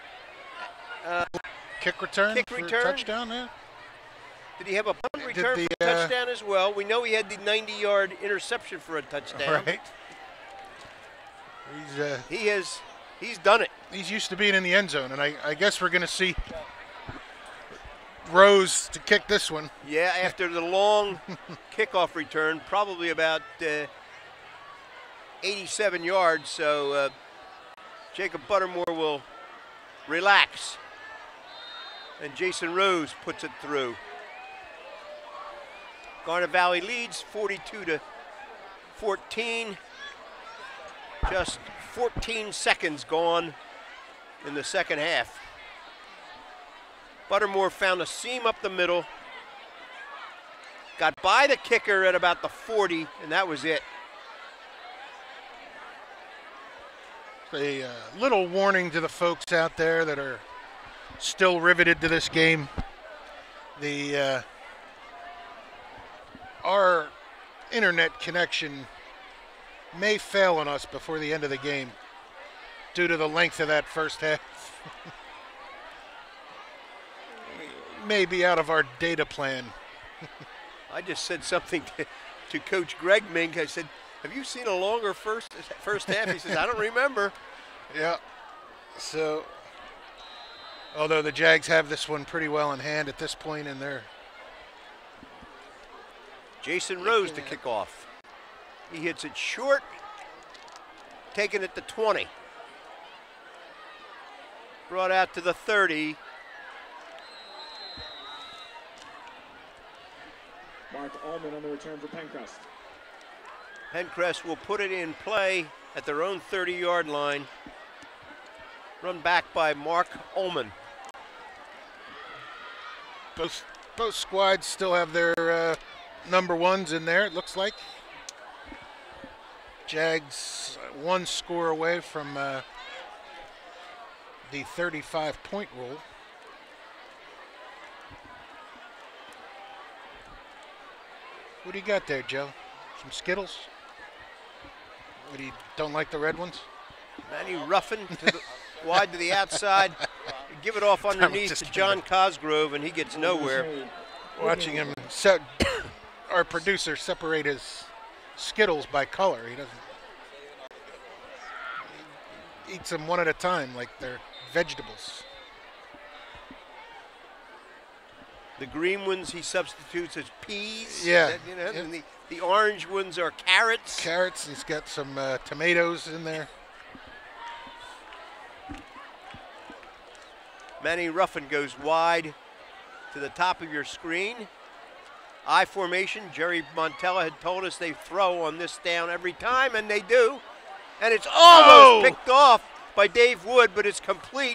kick return
kick
for
return?
a touchdown there.
Did he have a punt return for a touchdown as well? We know he had the 90-yard interception for a touchdown.
Right.
He's done it.
He's used to being in the end zone, and I guess we're going to see Rose to kick this one.
Yeah, after the long kickoff return, probably about 87 yards, so Jacob Buttermore will relax. And Jason Rose puts it through. Garnet Valley leads 42-14. Just 14 seconds gone in the second half. Buttermore found a seam up the middle. Got by the kicker at about the 40, and that was it.
A little warning to the folks out there that are still riveted to this game. Our internet connection may fail on us before the end of the game due to the length of that first half. May be out of our data plan.
I just said something to Coach Greg Mink. I said, have you seen a longer first half? He says, I don't remember.
Yeah. So Although the Jags have this one pretty well in hand at this point in their.
Jason Rose to kick off. He hits it short, taking it to 20. Brought out to the 30.
Mark Ullman on the return for Penncrest.
Penncrest will put it in play at their own 30-yard line. Run back by Mark Ullman.
Both squads still have their number ones in there, it looks like. Jags one score away from the 35-point rule. What do you got there, Joe? Some Skittles? What, do you don't like the red ones?
Manny Ruffin to the, wide to the outside. Give it off underneath to John Cosgrove, and he gets nowhere.
Watching him, our producer, separate his Skittles by color. He doesn't. He eats them one at a time like they're vegetables.
The green ones he substitutes as peas.
Yeah.
You know, and the orange ones are carrots.
Carrots. He's got some tomatoes in there.
Manny Ruffin goes wide to the top of your screen. I formation. Jerry Montella had told us they throw on this down every time, and they do. And it's almost picked off by Dave Wood, but it's complete.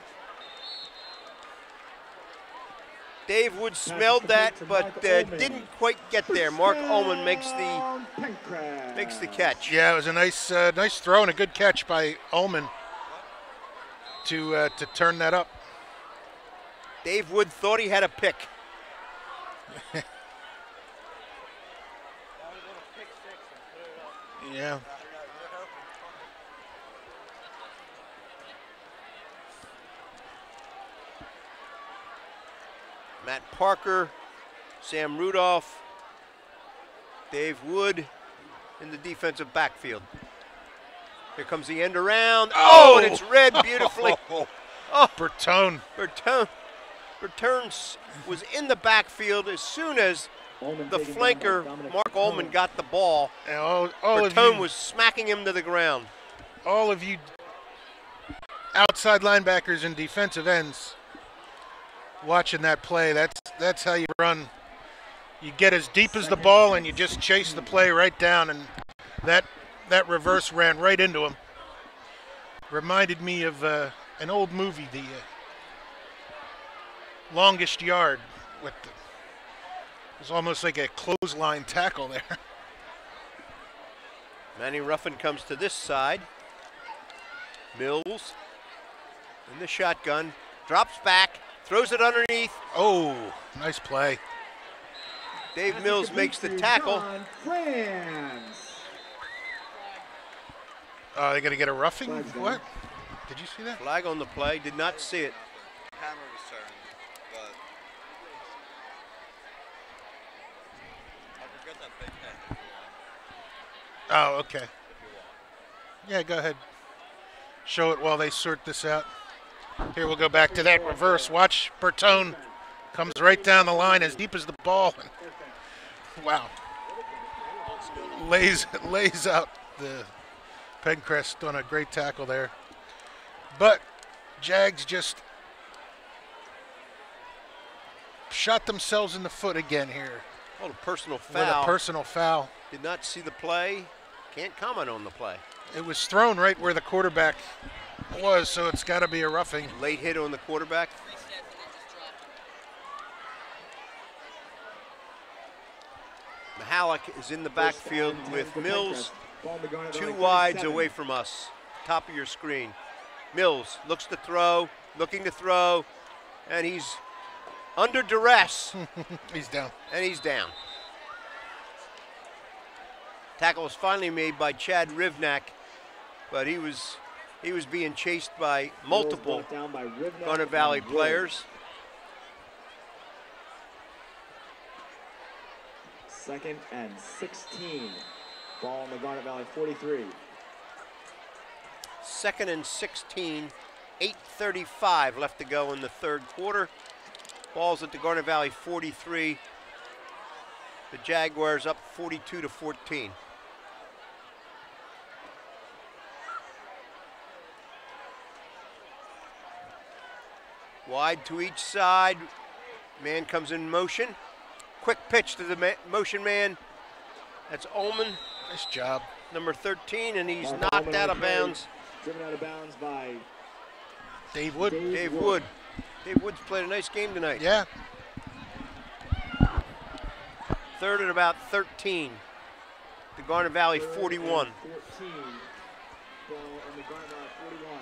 Dave Wood smelled that, but didn't quite get there. Mark Ullman makes the catch.
Yeah, it was a nice throw and a good catch by Ullman to turn that up.
Dave Wood thought he had a pick.
Yeah.
Matt Parker, Sam Rudolph, Dave Wood in the defensive backfield. Here comes the end around. Oh, and it's read beautifully. Oh,
Bertone.
Bertone was in the backfield as soon as the flanker, Mark Ullman, got the ball. Bertone was smacking him to the ground.
All of you outside linebackers and defensive ends watching that play, that's how you run. You get as deep as the ball and you just chase the play right down, and that reverse ran right into him. Reminded me of an old movie, The Longest Yard. It was almost like a clothesline tackle there.
Manny Ruffin comes to this side. Mills in the shotgun, drops back, throws it underneath.
Oh, nice play.
Dave Mills makes the tackle.
They're going to get a roughing? What? Did you see that?
Flag on the play. Did not see it.
Hammer was turned, but I forgot that big head.
Oh, okay. Yeah, go ahead. Show it while they sort this out. Here we'll go back to that reverse. Watch, Bertone comes right down the line as deep as the ball. Wow. Lays out the Penncrest on a great tackle there. But Jags just shot themselves in the foot again here.
Oh, a personal foul.
With a personal foul.
Did not see the play. Can't comment on the play.
It was thrown right where the quarterback was, so it's got to be a roughing.
Late hit on the quarterback. Mahalik is in the backfield with Mills 2 wides away from us. Top of your screen. Mills looks to throw, looking to throw, and he's under duress.
He's down.
And he's down. Tackle was finally made by Chad Rivnak, but he was being chased by multiple Garnet Valley players.
Second and 16. Ball on the Garnet Valley 43.
2nd and 16 8:35 left to go in the third quarter. Ball's at the Garnet Valley 43. The Jaguars up 42-14. Wide to each side. Man comes in motion. Quick pitch to the motion man. That's Ullman.
Nice job.
Number 13, and he's
Mark
knocked
Ullman
out
on
of
the carry,
bounds.
Driven out of bounds by
Dave Wood.
Dave Wood. Dave Wood's played a nice game tonight.
Yeah.
Third and about 13. The Garnet Valley 41.
14. Ball on the Garnet Valley 41.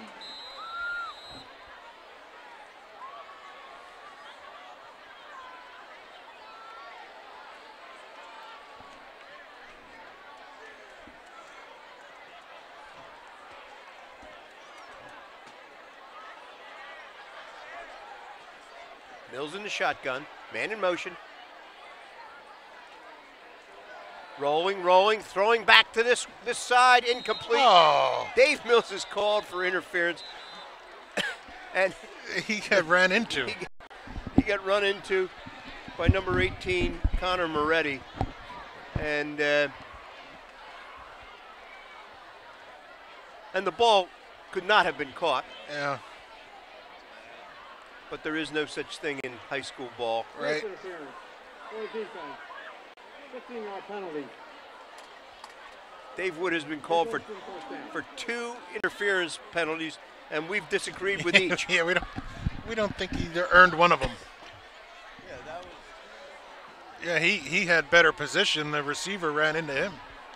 Mills in the shotgun. Man in motion. Rolling, throwing back to this side, incomplete.
Oh.
Dave Mills is called for interference. And
He got ran into.
he got run into by number 18, Connor Moretti. And the ball could not have been caught,
Yeah.
but there is no such thing in high school ball.
Right.
Interference. Or defense. 15-yard penalty.
Dave Wood has been called for 2 interference penalties, and we've disagreed with each.
Yeah, we don't think he earned one of them.
Yeah, that was.
Yeah, he had better position. The receiver ran into him.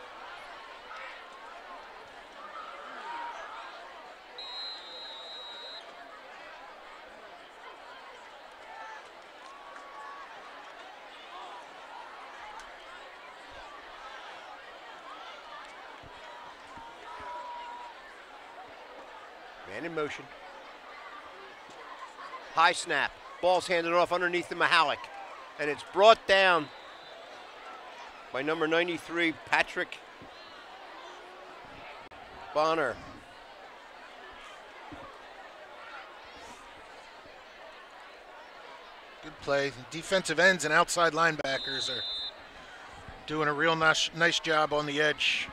Man in motion. High snap. Ball's handed off underneath the Mahalik. And it's brought down by number 93, Patrick Bonner.
Good play. Defensive ends and outside linebackers are doing a real nice job on the edge.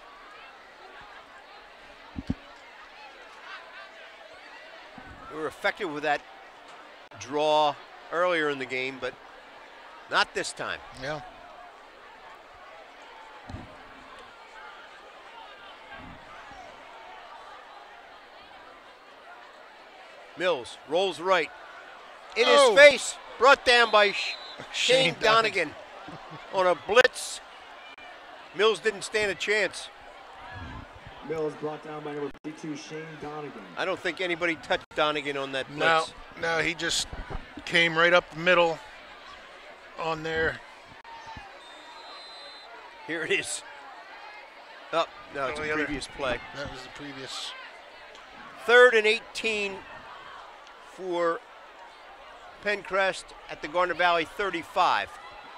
We were effective with that draw earlier in the game, but not this time.
Yeah.
Mills rolls right. In
Oh.
his face, brought down by
Shane
Shane Donegan on a blitz. Mills didn't stand a chance.
Mills brought down by number 52, Shane Donegan.
I don't think anybody touched Donegan on that
No,
blitz.
no, he just came right up the middle on there.
Here it is. Oh, no, it's
Oh,
a
the other-
previous play.
That was the previous.
3rd and 18 for Penncrest at the Garnet Valley 35.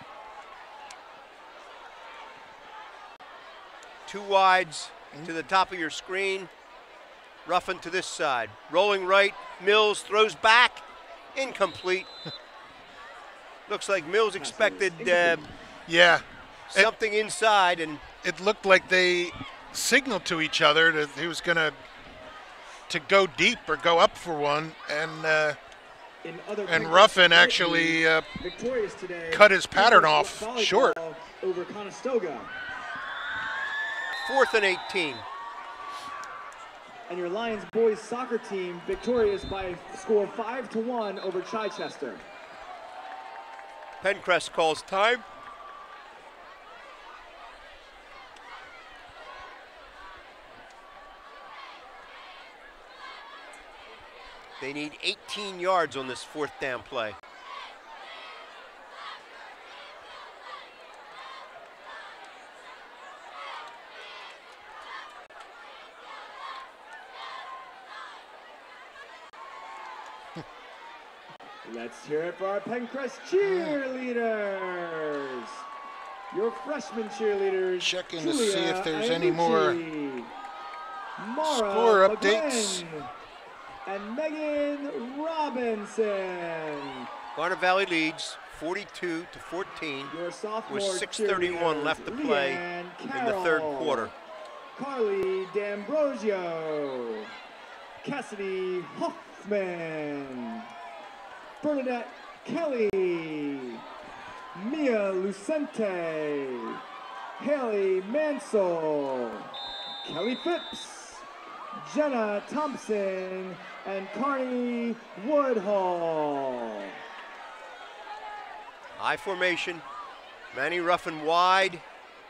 2 wides to the top of your screen. Ruffin to this side. Rolling right. Mills throws back. Incomplete. Looks like Mills expected
Yeah,
something inside, and
it looked like they signaled to each other that he was going to go deep or go up for one, and
In other
Ruffin actually
victorious today,
cut his pattern
Penncrest
off
volleyball
short.
over Conestoga.
4th and 18.
And your Lions boys soccer team victorious by a score 5-1 over Chichester.
Penncrest calls time. They need 18 yards on this 4th down play.
Let's hear it for our Penncrest cheerleaders. Your freshman cheerleaders.
Checking to see
Julia
if there's any more
Iannucci, Mara
score
McGlynn,
updates.
and Megan Robinson.
Garnet Valley leads 42-14
Your sophomore
with 6:31 left to play in the third quarter.
Carly D'Ambrosio, Cassidy Hoffman, Bernadette Kelly, Mia Lucente, Haley Mansell, Kelly Phipps, Jenna Thompson, and Carney Woodhall.
High formation. Manny Ruffin wide.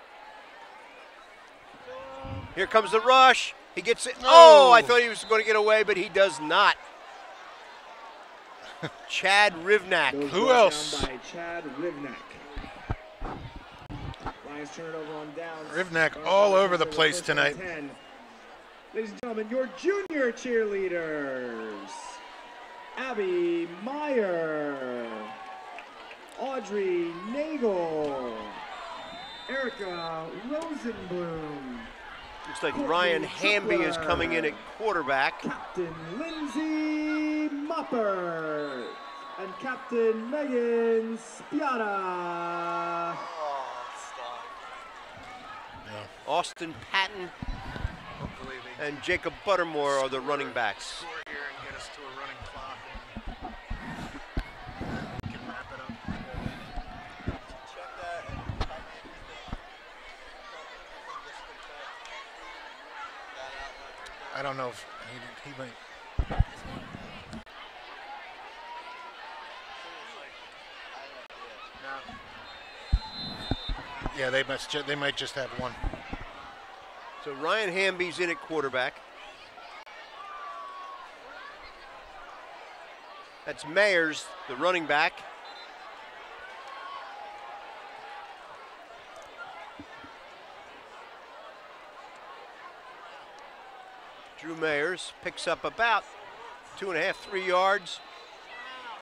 Here comes the rush. He gets it. Oh, I thought he was going to get away, but he does not. Chad Rivnak.
Who else?
By Chad Rivnak. Lions turn it over on downs.
Rivnak all over the place tonight.
10. Ladies and gentlemen, your junior cheerleaders. Abby Meyer, Audrey Nagel, Erica Rosenblum.
Looks like Ryan Hamby is coming in at quarterback.
Captain Lindsay Mopper and Captain Megan Spiata.
Austin Patton and Jacob Buttermore are the running backs.
Score here and get us to a running clock. And we can wrap it up.
Check that and tell me
I don't know if he might. Yeah, they might just have one.
So Ryan Hamby's in at quarterback. That's Mayers, the running back. Drew Mayers picks up about 2.5, 3 yards.